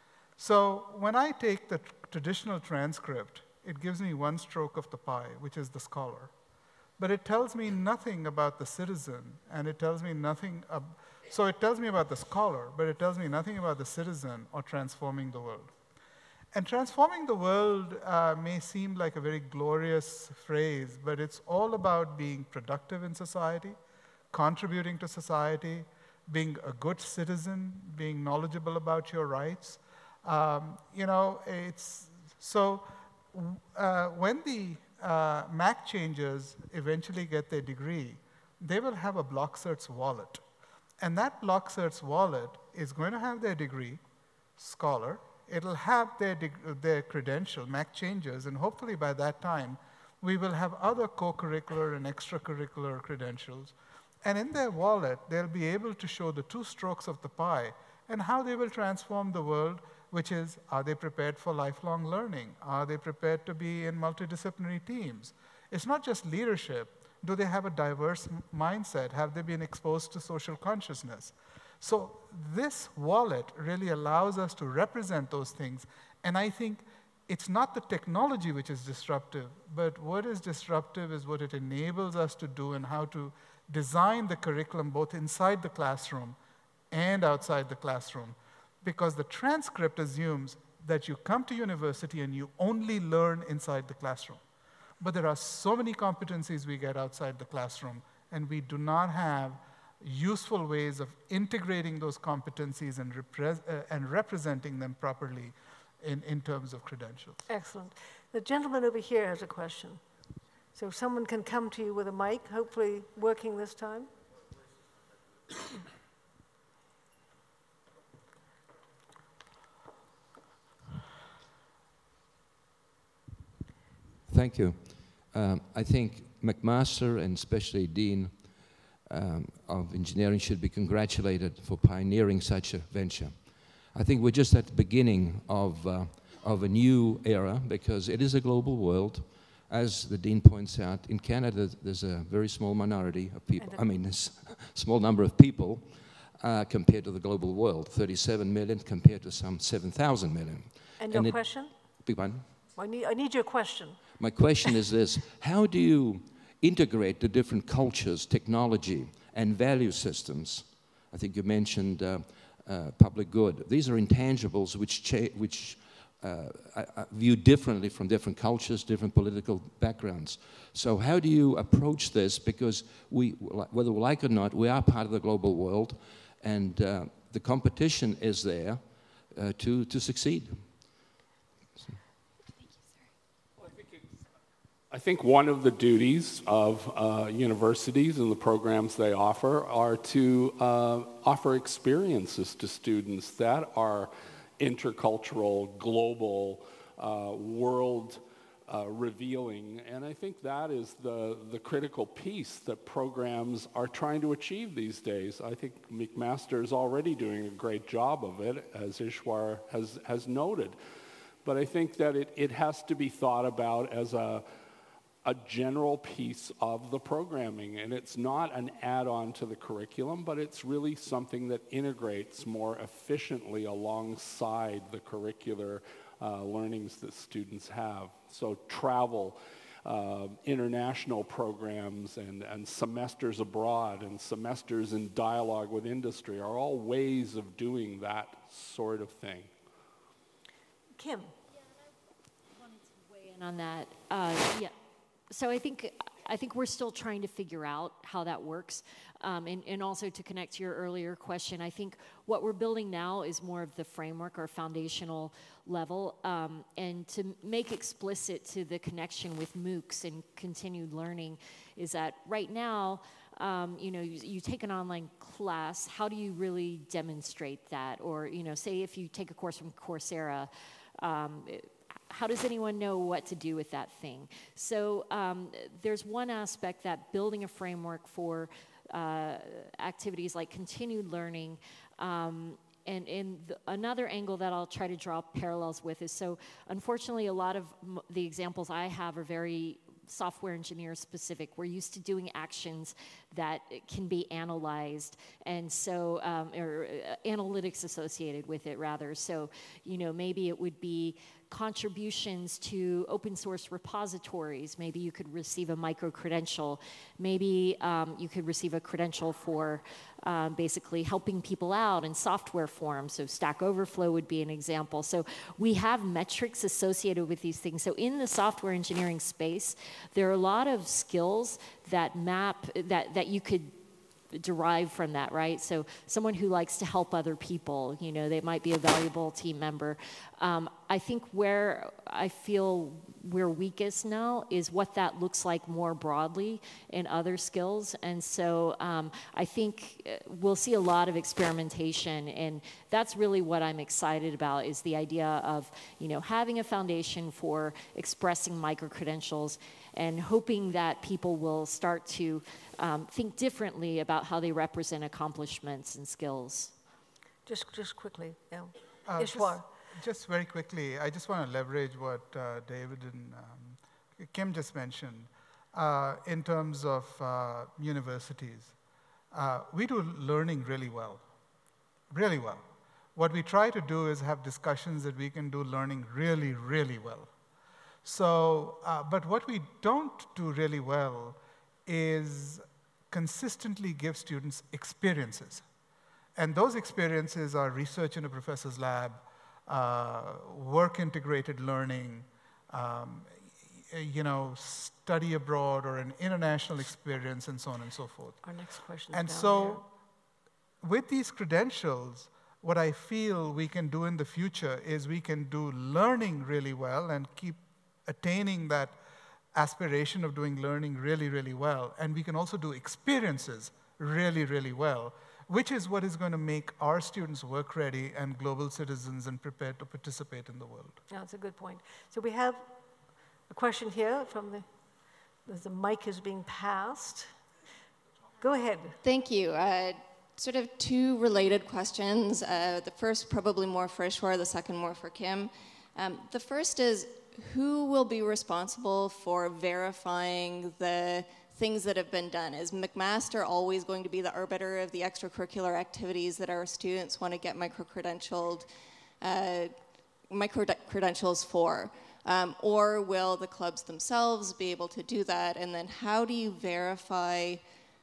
So when I take the tr traditional transcript, it gives me one stroke of the pie, which is the scholar. But it tells me nothing about the citizen, and it tells me nothing, ab so it tells me about the scholar, but it tells me nothing about the citizen or transforming the world. And transforming the world uh, may seem like a very glorious phrase, but it's all about being productive in society, contributing to society, being a good citizen, being knowledgeable about your rights. Um, you know, it's, so uh, when the uh, MacChangers eventually get their degree, they will have a BlockCerts wallet. And that BlockCerts wallet is going to have their degree, scholar, it'll have their, their credential, MacChangers, and hopefully by that time, we will have other co-curricular and extracurricular credentials. And in their wallet, they'll be able to show the two strokes of the pie and how they will transform the world, which is, are they prepared for lifelong learning? Are they prepared to be in multidisciplinary teams? It's not just leadership. Do they have a diverse mindset? Have they been exposed to social consciousness? So this wallet really allows us to represent those things. And I think it's not the technology which is disruptive, but what is disruptive is what it enables us to do and how to design the curriculum both inside the classroom and outside the classroom. Because the transcript assumes that you come to university and you only learn inside the classroom. But there are so many competencies we get outside the classroom, and we do not have useful ways of integrating those competencies and, repre uh, and representing them properly in, in terms of credentials. Excellent. The gentleman over here has a question. So someone can come to you with a mic, hopefully working this time. Thank you. Um, I think McMaster and especially Dean um, of Engineering should be congratulated for pioneering such a venture. I think we're just at the beginning of, uh, of a new era because it is a global world. As the Dean points out, in Canada there's a very small minority of people, I mean, there's a small number of people uh, compared to the global world, thirty-seven million compared to some seven thousand million. And your and it, question? Big one? I need, I need your question. My question is this: how do you integrate the different cultures, technology, and value systems? I think you mentioned uh, uh, public good. These are intangibles which, cha which uh, are viewed differently from different cultures, different political backgrounds. So how do you approach this? Because we, whether we like it or not, we are part of the global world, and uh, the competition is there uh, to, to succeed. I think one of the duties of uh, universities and the programs they offer are to uh, offer experiences to students that are intercultural, global, uh, world uh, revealing. And I think that is the, the critical piece that programs are trying to achieve these days. I think McMaster is already doing a great job of it, as Ishwar has, has noted. But I think that it, it has to be thought about as a a general piece of the programming, and it's not an add-on to the curriculum, but it's really something that integrates more efficiently alongside the curricular uh, learnings that students have. So travel, uh, international programs, and, and semesters abroad, and semesters in dialogue with industry are all ways of doing that sort of thing. Kim. Yeah, I wanted to weigh in on that. Uh, yeah. So I think I think we're still trying to figure out how that works, um, and, and also to connect to your earlier question, I think what we're building now is more of the framework or foundational level, um, and to make explicit to the connection with MOOCs and continued learning is that right now, um, you know, you, you take an online class, how do you really demonstrate that? Or, you know, say if you take a course from Coursera, um, it, how does anyone know what to do with that thing? So um, there's one aspect that building a framework for uh, activities like continued learning, um, and, and the, another angle that I'll try to draw parallels with is, so unfortunately a lot of m the examples I have are very software engineer specific. We're used to doing actions that can be analyzed, and so, um, or uh, analytics associated with it rather. So, you know, maybe it would be contributions to open source repositories. Maybe you could receive a micro-credential. Maybe um, you could receive a credential for um, basically helping people out in software forms. So Stack Overflow would be an example. So we have metrics associated with these things. So in the software engineering space, there are a lot of skills that map, that, that you could derive from that, right? So someone who likes to help other people, you know, they might be a valuable team member. Um, I think where I feel we're weakest now is what that looks like more broadly in other skills. And so um, I think we'll see a lot of experimentation, and that's really what I'm excited about, is the idea of, you know, having a foundation for expressing micro-credentials and hoping that people will start to um, think differently about how they represent accomplishments and skills. Just, just quickly, yeah. Uh, Ishwar. Just, just very quickly, I just want to leverage what uh, David and um, Kim just mentioned uh, in terms of uh, universities. Uh, we do learning really well, really well. What we try to do is have discussions that we can do learning really, really well. So, uh, but what we don't do really well is consistently give students experiences. And those experiences are research in a professor's lab, uh, work-integrated learning, um, you know, study abroad or an international experience, and so on and so forth. Our next question is And down so, there. with these credentials, what I feel we can do in the future is we can do learning really well and keep attaining that aspiration of doing learning really, really well. And we can also do experiences really, really well, which is what is going to make our students work ready and global citizens and prepared to participate in the world. Yeah, that's a good point. So we have a question here from the There's a mic is being passed. Go ahead. Thank you. Uh, sort of two related questions. Uh, the first probably more for Ishwar, the second more for Kim. Um, the first is, who will be responsible for verifying the things that have been done? Is McMaster always going to be the arbiter of the extracurricular activities that our students want to get micro-credentialed, uh, micro-credentials for? Um, or will the clubs themselves be able to do that? And then how do you verify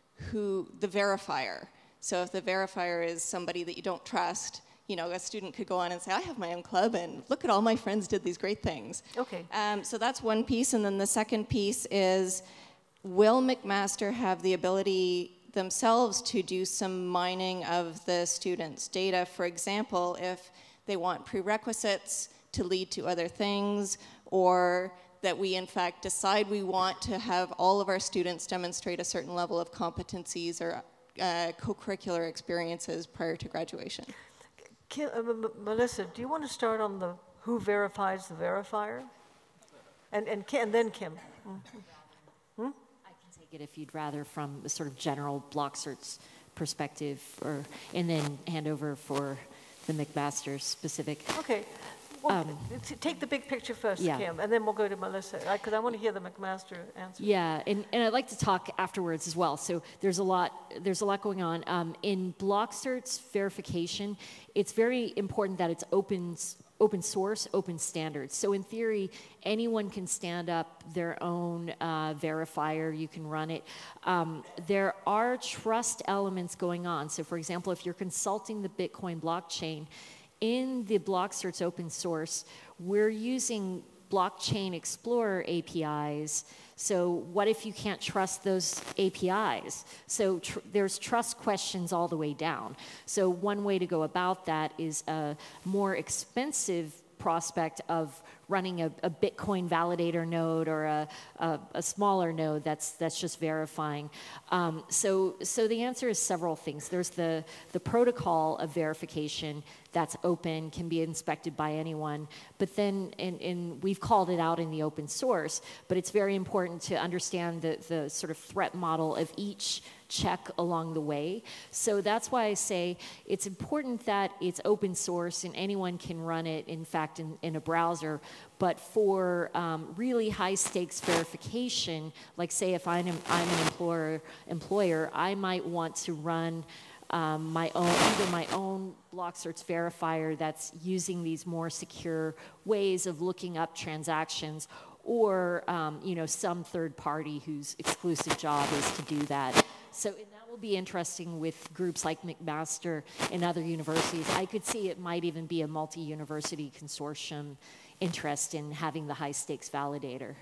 who the verifier? So if the verifier is somebody that you don't trust, you know, a student could go on and say, I have my own club, and look at all my friends did these great things. Okay. Um, so that's one piece, and then the second piece is, will McMaster have the ability themselves to do some mining of the students' data? For example, if they want prerequisites to lead to other things, or that we in fact decide we want to have all of our students demonstrate a certain level of competencies or uh, co-curricular experiences prior to graduation. Kim, uh, M Melissa, do you want to start on the who verifies the verifier? And, and, Kim, and then Kim. Mm-hmm. Hmm? I can take it if you'd rather from a sort of general block search perspective, or, and then hand over for the McMaster specific. Okay. Well, Um, take the big picture first, yeah. Kim, and then we'll go to Melissa, because I want to hear the McMaster answer. Yeah, and, and I'd like to talk afterwards as well. So there's a lot, there's a lot going on. Um, in block search verification, it's very important that it's open, open source, open standards. So in theory, anyone can stand up their own uh, verifier. You can run it. Um, there are trust elements going on. So for example, if you're consulting the Bitcoin blockchain, in the block search open source, we're using blockchain explorer A P Is. So what if you can't trust those A P Is? So tr there's trust questions all the way down. So one way to go about that is a more expensive prospect of running a, a Bitcoin validator node or a, a, a smaller node that's that's just verifying. Um, so so the answer is several things. There's the the protocol of verification that's open, can be inspected by anyone. But then, and, and we've called it out in the open source, but it's very important to understand the, the sort of threat model of each check along the way. So that's why I say it's important that it's open source and anyone can run it, in fact, in, in a browser. But for um, really high stakes verification, like say if I'm, I'm an employer, employer, I might want to run Um, my own, either my own block search verifier that's using these more secure ways of looking up transactions, or um, you know, some third party whose exclusive job is to do that. So and that will be interesting with groups like McMaster and other universities. I could see it might even be a multi-university consortium interest in having the high stakes validator.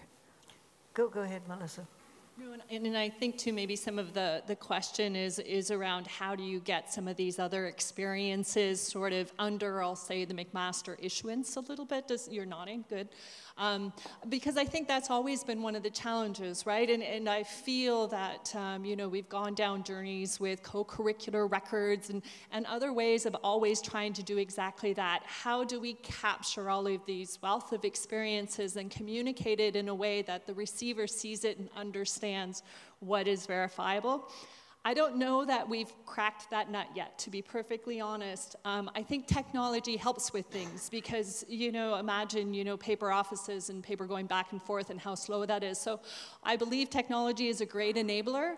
Go, go ahead, Melissa. No, and, and I think too, maybe some of the, the question is, is around how do you get some of these other experiences sort of under, I'll say, the McMaster issuance a little bit. Does, you're nodding, good. Um, because I think that's always been one of the challenges, right? And, and I feel that, um, you know, we've gone down journeys with co-curricular records and, and other ways of always trying to do exactly that. How do we capture all of these wealth of experiences and communicate it in a way that the receiver sees it and understands what is verifiable? I don't know that we've cracked that nut yet, to be perfectly honest. Um, I think technology helps with things because, you know, imagine, you know, paper offices and paper going back and forth and how slow that is. So I believe technology is a great enabler.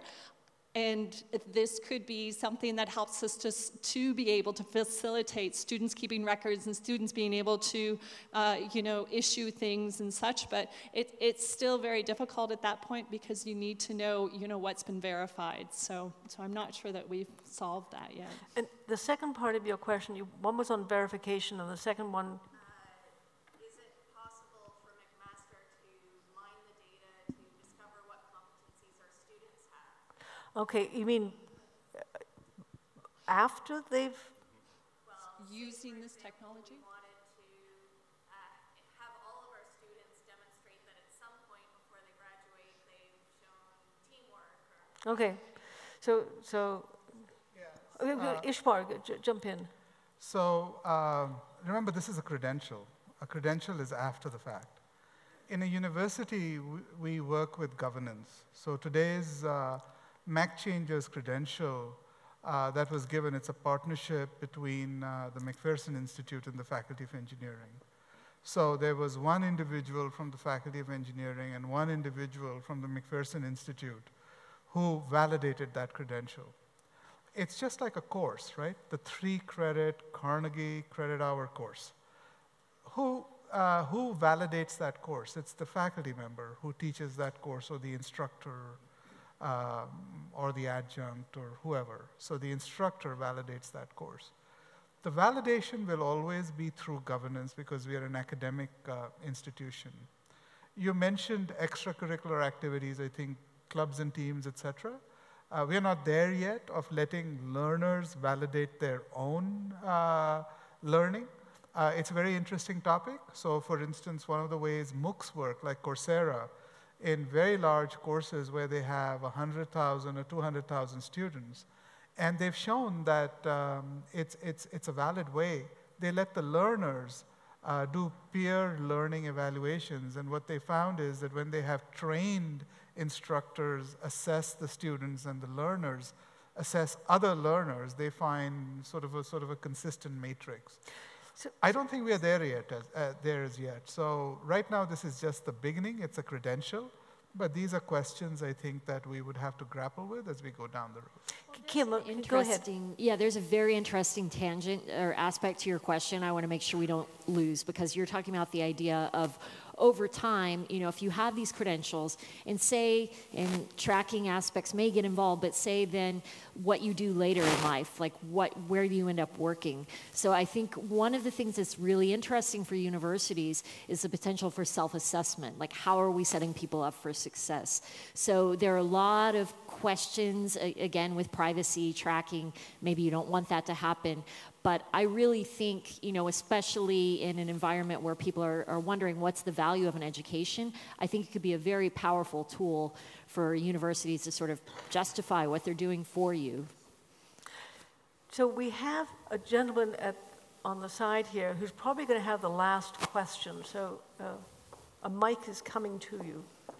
And this could be something that helps us to, to be able to facilitate students keeping records and students being able to, uh, you know, issue things and such. But it, it's still very difficult at that point because you need to know, you know, what's been verified. So, so I'm not sure that we've solved that yet. And the second part of your question, you, one was on verification, and the second one. Okay, you mean after they've well, using this technology? We wanted to uh, have all of our students demonstrate that at some point before they graduate, they've shown teamwork. Or okay, so so yeah, uh, uh, Ishwar, j jump in. So uh, remember, this is a credential. A credential is after the fact. in a university, we work with governance. So today's uh, MacChangers credential uh, that was given, it's a partnership between uh, the McPherson Institute and the Faculty of Engineering. So there was one individual from the Faculty of Engineering and one individual from the McPherson Institute who validated that credential. It's just like a course, right? The three-credit Carnegie credit hour course. Who, uh, who validates that course? It's the faculty member who teaches that course, or the instructor, um, or the adjunct, or whoever. So the instructor validates that course. The validation will always be through governance because we are an academic uh, institution. You mentioned extracurricular activities, I think clubs and teams, et cetera. Uh, we are not there yet of letting learners validate their own uh, learning. Uh, it's a very interesting topic. So for instance, one of the ways MOOCs work, like Coursera, in very large courses where they have one hundred thousand or two hundred thousand students, and they've shown that um, it's, it's, it's a valid way. They let the learners uh, do peer learning evaluations, and what they found is that when they have trained instructors assess the students and the learners assess other learners, they find sort of a, sort of a consistent matrix. So, I don't think we are there yet, as, uh, there as yet. So right now, this is just the beginning. It's a credential. But these are questions, I think, that we would have to grapple with as we go down the road. Well, Kim, go ahead. Yeah, there's a very interesting tangent or aspect to your question I want to make sure we don't lose, because you're talking about the idea of over time, you know, if you have these credentials, and say, and tracking aspects may get involved, but say then what you do later in life, like what, where do you end up working? So I think one of the things that's really interesting for universities is the potential for self-assessment, like how are we setting people up for success? So there are a lot of questions, again, with privacy, tracking, maybe you don't want that to happen. But I really think, you know, especially in an environment where people are, are wondering what's the value of an education, I think it could be a very powerful tool for universities to sort of justify what they're doing for you. So we have a gentleman at, on the side here who's probably going to have the last question. So uh, a mic is coming to you.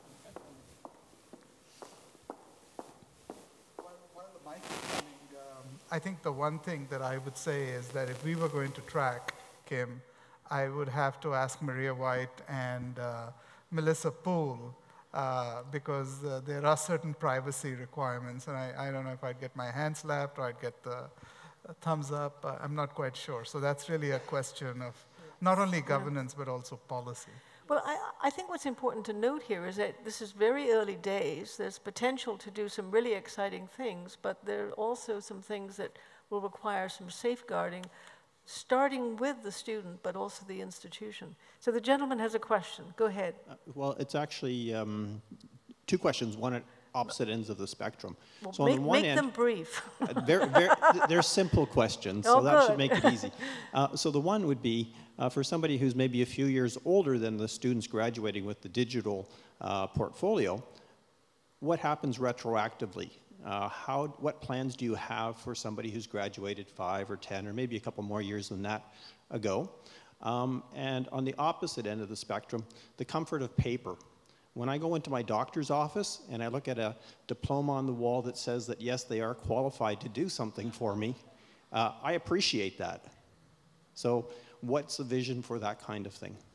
I think the one thing that I would say is that if we were going to track, Kim, I would have to ask Maria White and uh, Melissa Poole, uh, because uh, there are certain privacy requirements, and I, I don't know if I'd get my hand slapped or I'd get the uh, thumbs up. Uh, I'm not quite sure. So that's really a question of not only governance, but also policy. Well, I, I think what's important to note here is that this is very early days. There's potential to do some really exciting things, but there are also some things that will require some safeguarding, starting with the student, but also the institution. So the gentleman has a question. Go ahead. Uh, well, it's actually um, two questions, one at opposite ends of the spectrum. Well, so make, on the one make end, them brief. uh, they're, they're, they're simple questions, so oh, that good. should make it easy. Uh, so the one would be, uh, for somebody who's maybe a few years older than the students graduating with the digital uh, portfolio, what happens retroactively? Uh, how, what plans do you have for somebody who's graduated five or ten or maybe a couple more years than that ago? Um, and on the opposite end of the spectrum, the comfort of paper. When I go into my doctor's office and I look at a diploma on the wall that says that, yes, they are qualified to do something for me, uh, I appreciate that. So what's the vision for that kind of thing?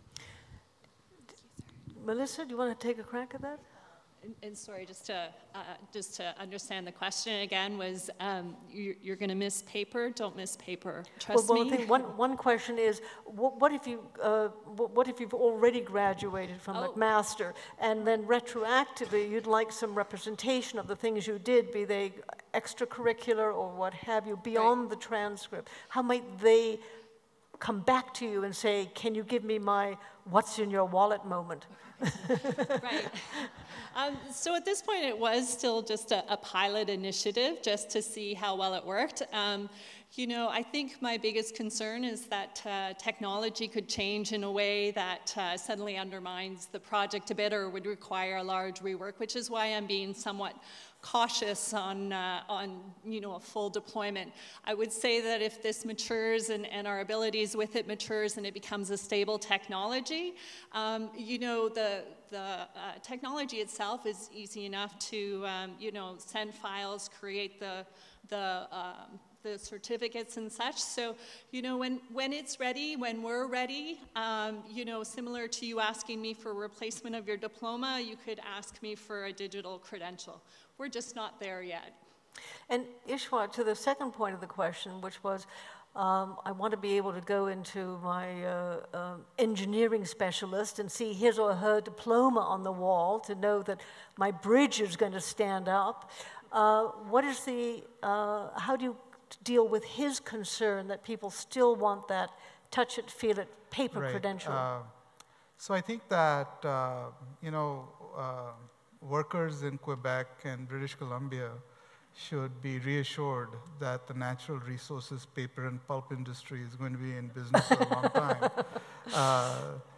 Melissa, do you want to take a crack at that? And, and sorry, just to uh, just to understand the question again was, um, you, you're going to miss paper. Don't miss paper. Trust well, well, me. I think one one question is, what, what if you uh, what if you've already graduated from Oh. McMaster, and then retroactively you'd like some representation of the things you did, be they extracurricular or what have you, beyond right. the transcript? How might they come back to you and say, "Can you give me my what's in your wallet moment?" Right. Um, so at this point, it was still just a, a pilot initiative, just to see how well it worked. Um, you know, I think my biggest concern is that uh, technology could change in a way that uh, suddenly undermines the project a bit or would require a large rework, which is why I'm being somewhat cautious on, uh, on you know, a full deployment. I would say that if this matures and, and our abilities with it matures and it becomes a stable technology, um, you know, the, the uh, technology itself is easy enough to, um, you know, send files, create the, the, um, the certificates and such. So, you know, when, when it's ready, when we're ready, um, you know, similar to you asking me for a replacement of your diploma, you could ask me for a digital credential. We're just not there yet. And Ishwar, to the second point of the question, which was, um, I want to be able to go into my uh, uh, engineering specialist and see his or her diploma on the wall to know that my bridge is going to stand up. Uh, what is the, uh, how do you deal with his concern that people still want that touch it, feel it, paper right. credential? Uh, so I think that, uh, you know, uh, workers in Quebec and British Columbia should be reassured that the natural resources, paper and pulp industry is going to be in business for a long time. Uh,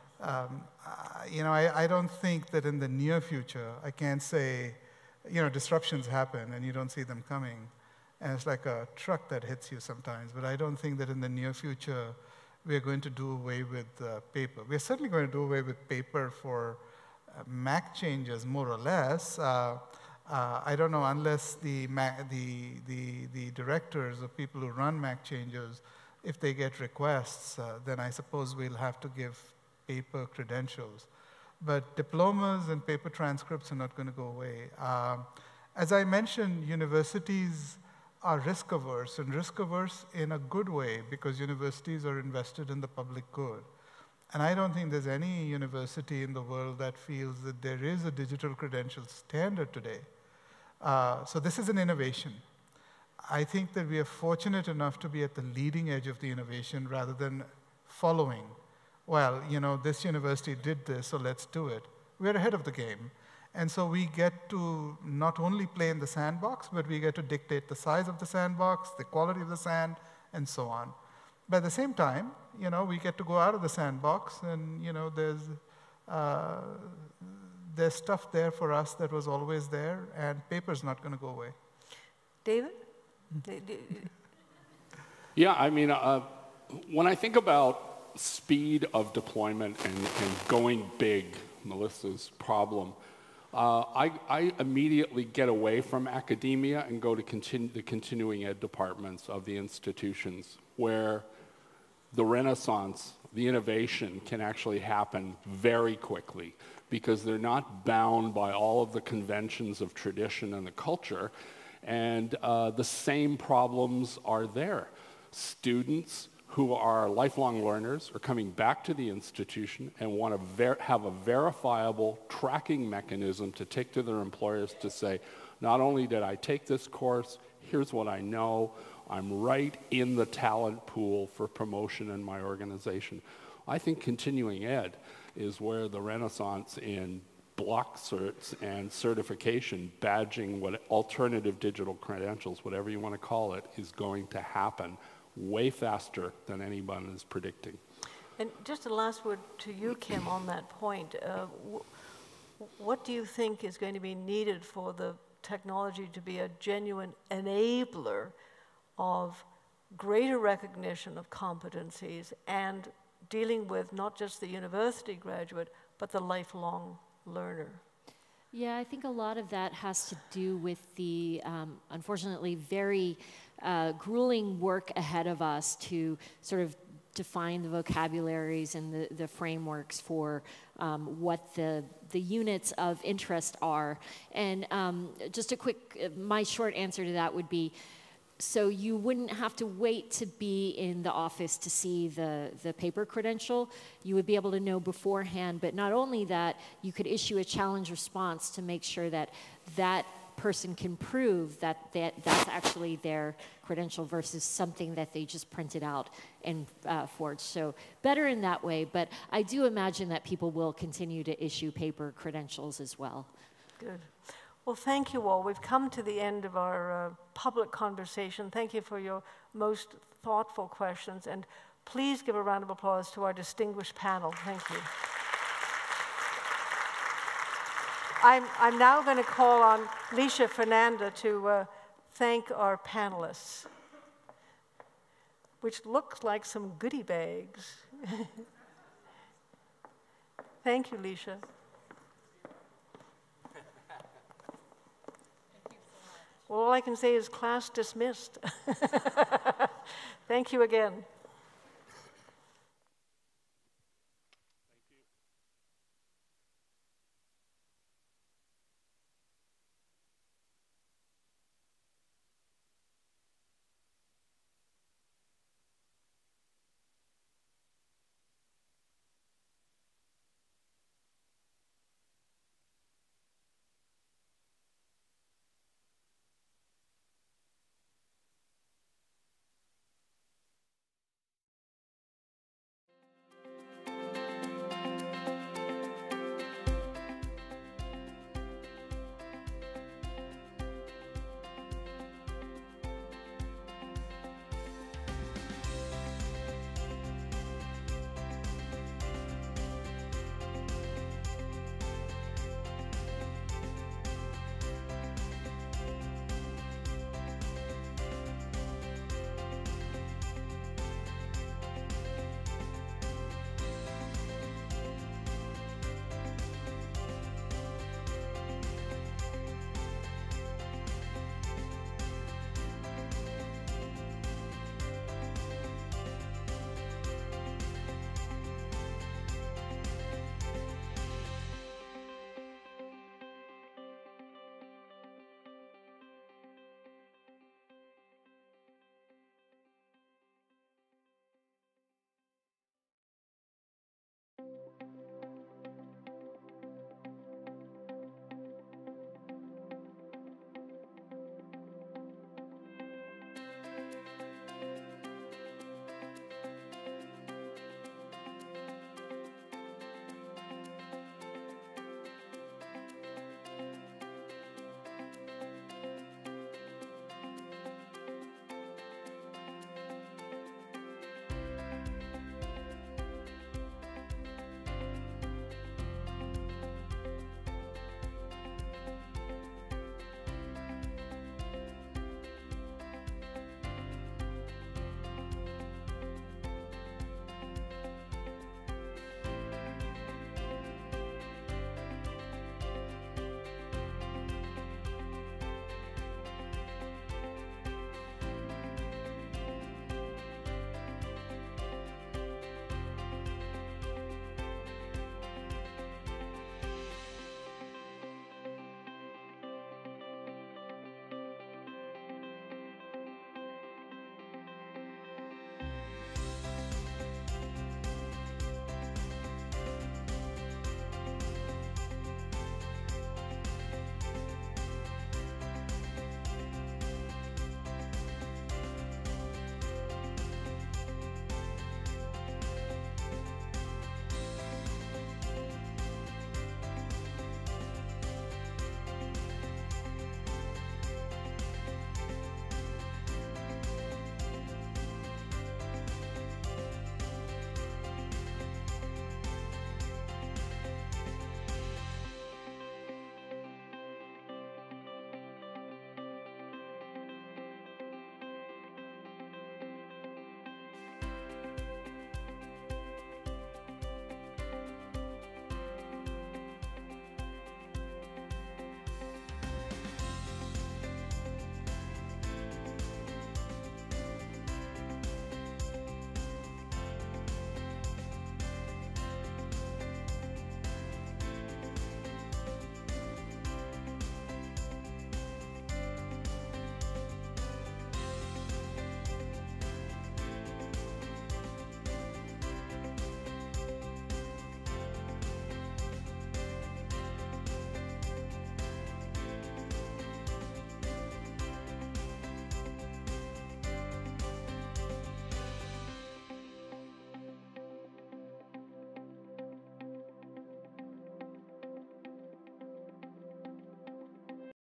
um, uh, you know, I, I don't think that in the near future, I can't say, you know, disruptions happen and you don't see them coming. And it's like a truck that hits you sometimes. But I don't think that in the near future, we're going to do away with uh, paper. We're certainly going to do away with paper for uh, MacChangers, more or less. Uh, uh, I don't know, unless the, Mac, the, the, the directors or people who run MacChangers, if they get requests, uh, then I suppose we'll have to give paper credentials. But diplomas and paper transcripts are not going to go away. Uh, as I mentioned, universities are risk averse, and risk averse in a good way, because universities are invested in the public good. And I don't think there's any university in the world that feels that there is a digital credential standard today. Uh, so this is an innovation. I think that we are fortunate enough to be at the leading edge of the innovation rather than following. Well, you know, this university did this, so let's do it. We're ahead of the game. And so we get to not only play in the sandbox, but we get to dictate the size of the sandbox, the quality of the sand, and so on. But at the same time, you know, we get to go out of the sandbox, and you know, there's uh, there's stuff there for us that was always there, and paper's not going to go away. David? Yeah, I mean, uh, when I think about speed of deployment and, and going big, Melissa's problem, Uh, I, I immediately get away from academia and go to continu the continuing ed departments of the institutions, where the renaissance, the innovation can actually happen very quickly, because they're not bound by all of the conventions of tradition and the culture, and uh, the same problems are there. Students who are lifelong learners are coming back to the institution and want to ver have a verifiable tracking mechanism to take to their employers to say, not only did I take this course, here's what I know, I'm right in the talent pool for promotion in my organization. I think continuing ed is where the renaissance in block certs and certification, badging, what alternative digital credentials, whatever you want to call it, is going to happen way faster than anyone is predicting. And just a last word to you, Kim, on that point. Uh, what do you think is going to be needed for the technology to be a genuine enabler of greater recognition of competencies and dealing with not just the university graduate, but the lifelong learner? Yeah, I think a lot of that has to do with the, um, unfortunately, very uh, grueling work ahead of us to sort of define the vocabularies and the, the frameworks for um, what the, the units of interest are. And um, just a quick, uh, my short answer to that would be, so you wouldn't have to wait to be in the office to see the, the paper credential. You would be able to know beforehand, but not only that, you could issue a challenge response to make sure that that person can prove that, that that's actually their credential versus something that they just printed out and uh, forged. So better in that way, but I do imagine that people will continue to issue paper credentials as well. Good. Well, thank you all. We've come to the end of our uh, public conversation. Thank you for your most thoughtful questions, and please give a round of applause to our distinguished panel. Thank you. I'm, I'm now going to call on Leisha Fernanda to uh, thank our panelists, which looks like some goodie bags. Thank you, Leisha. Well, all I can say is class dismissed. Thank you again.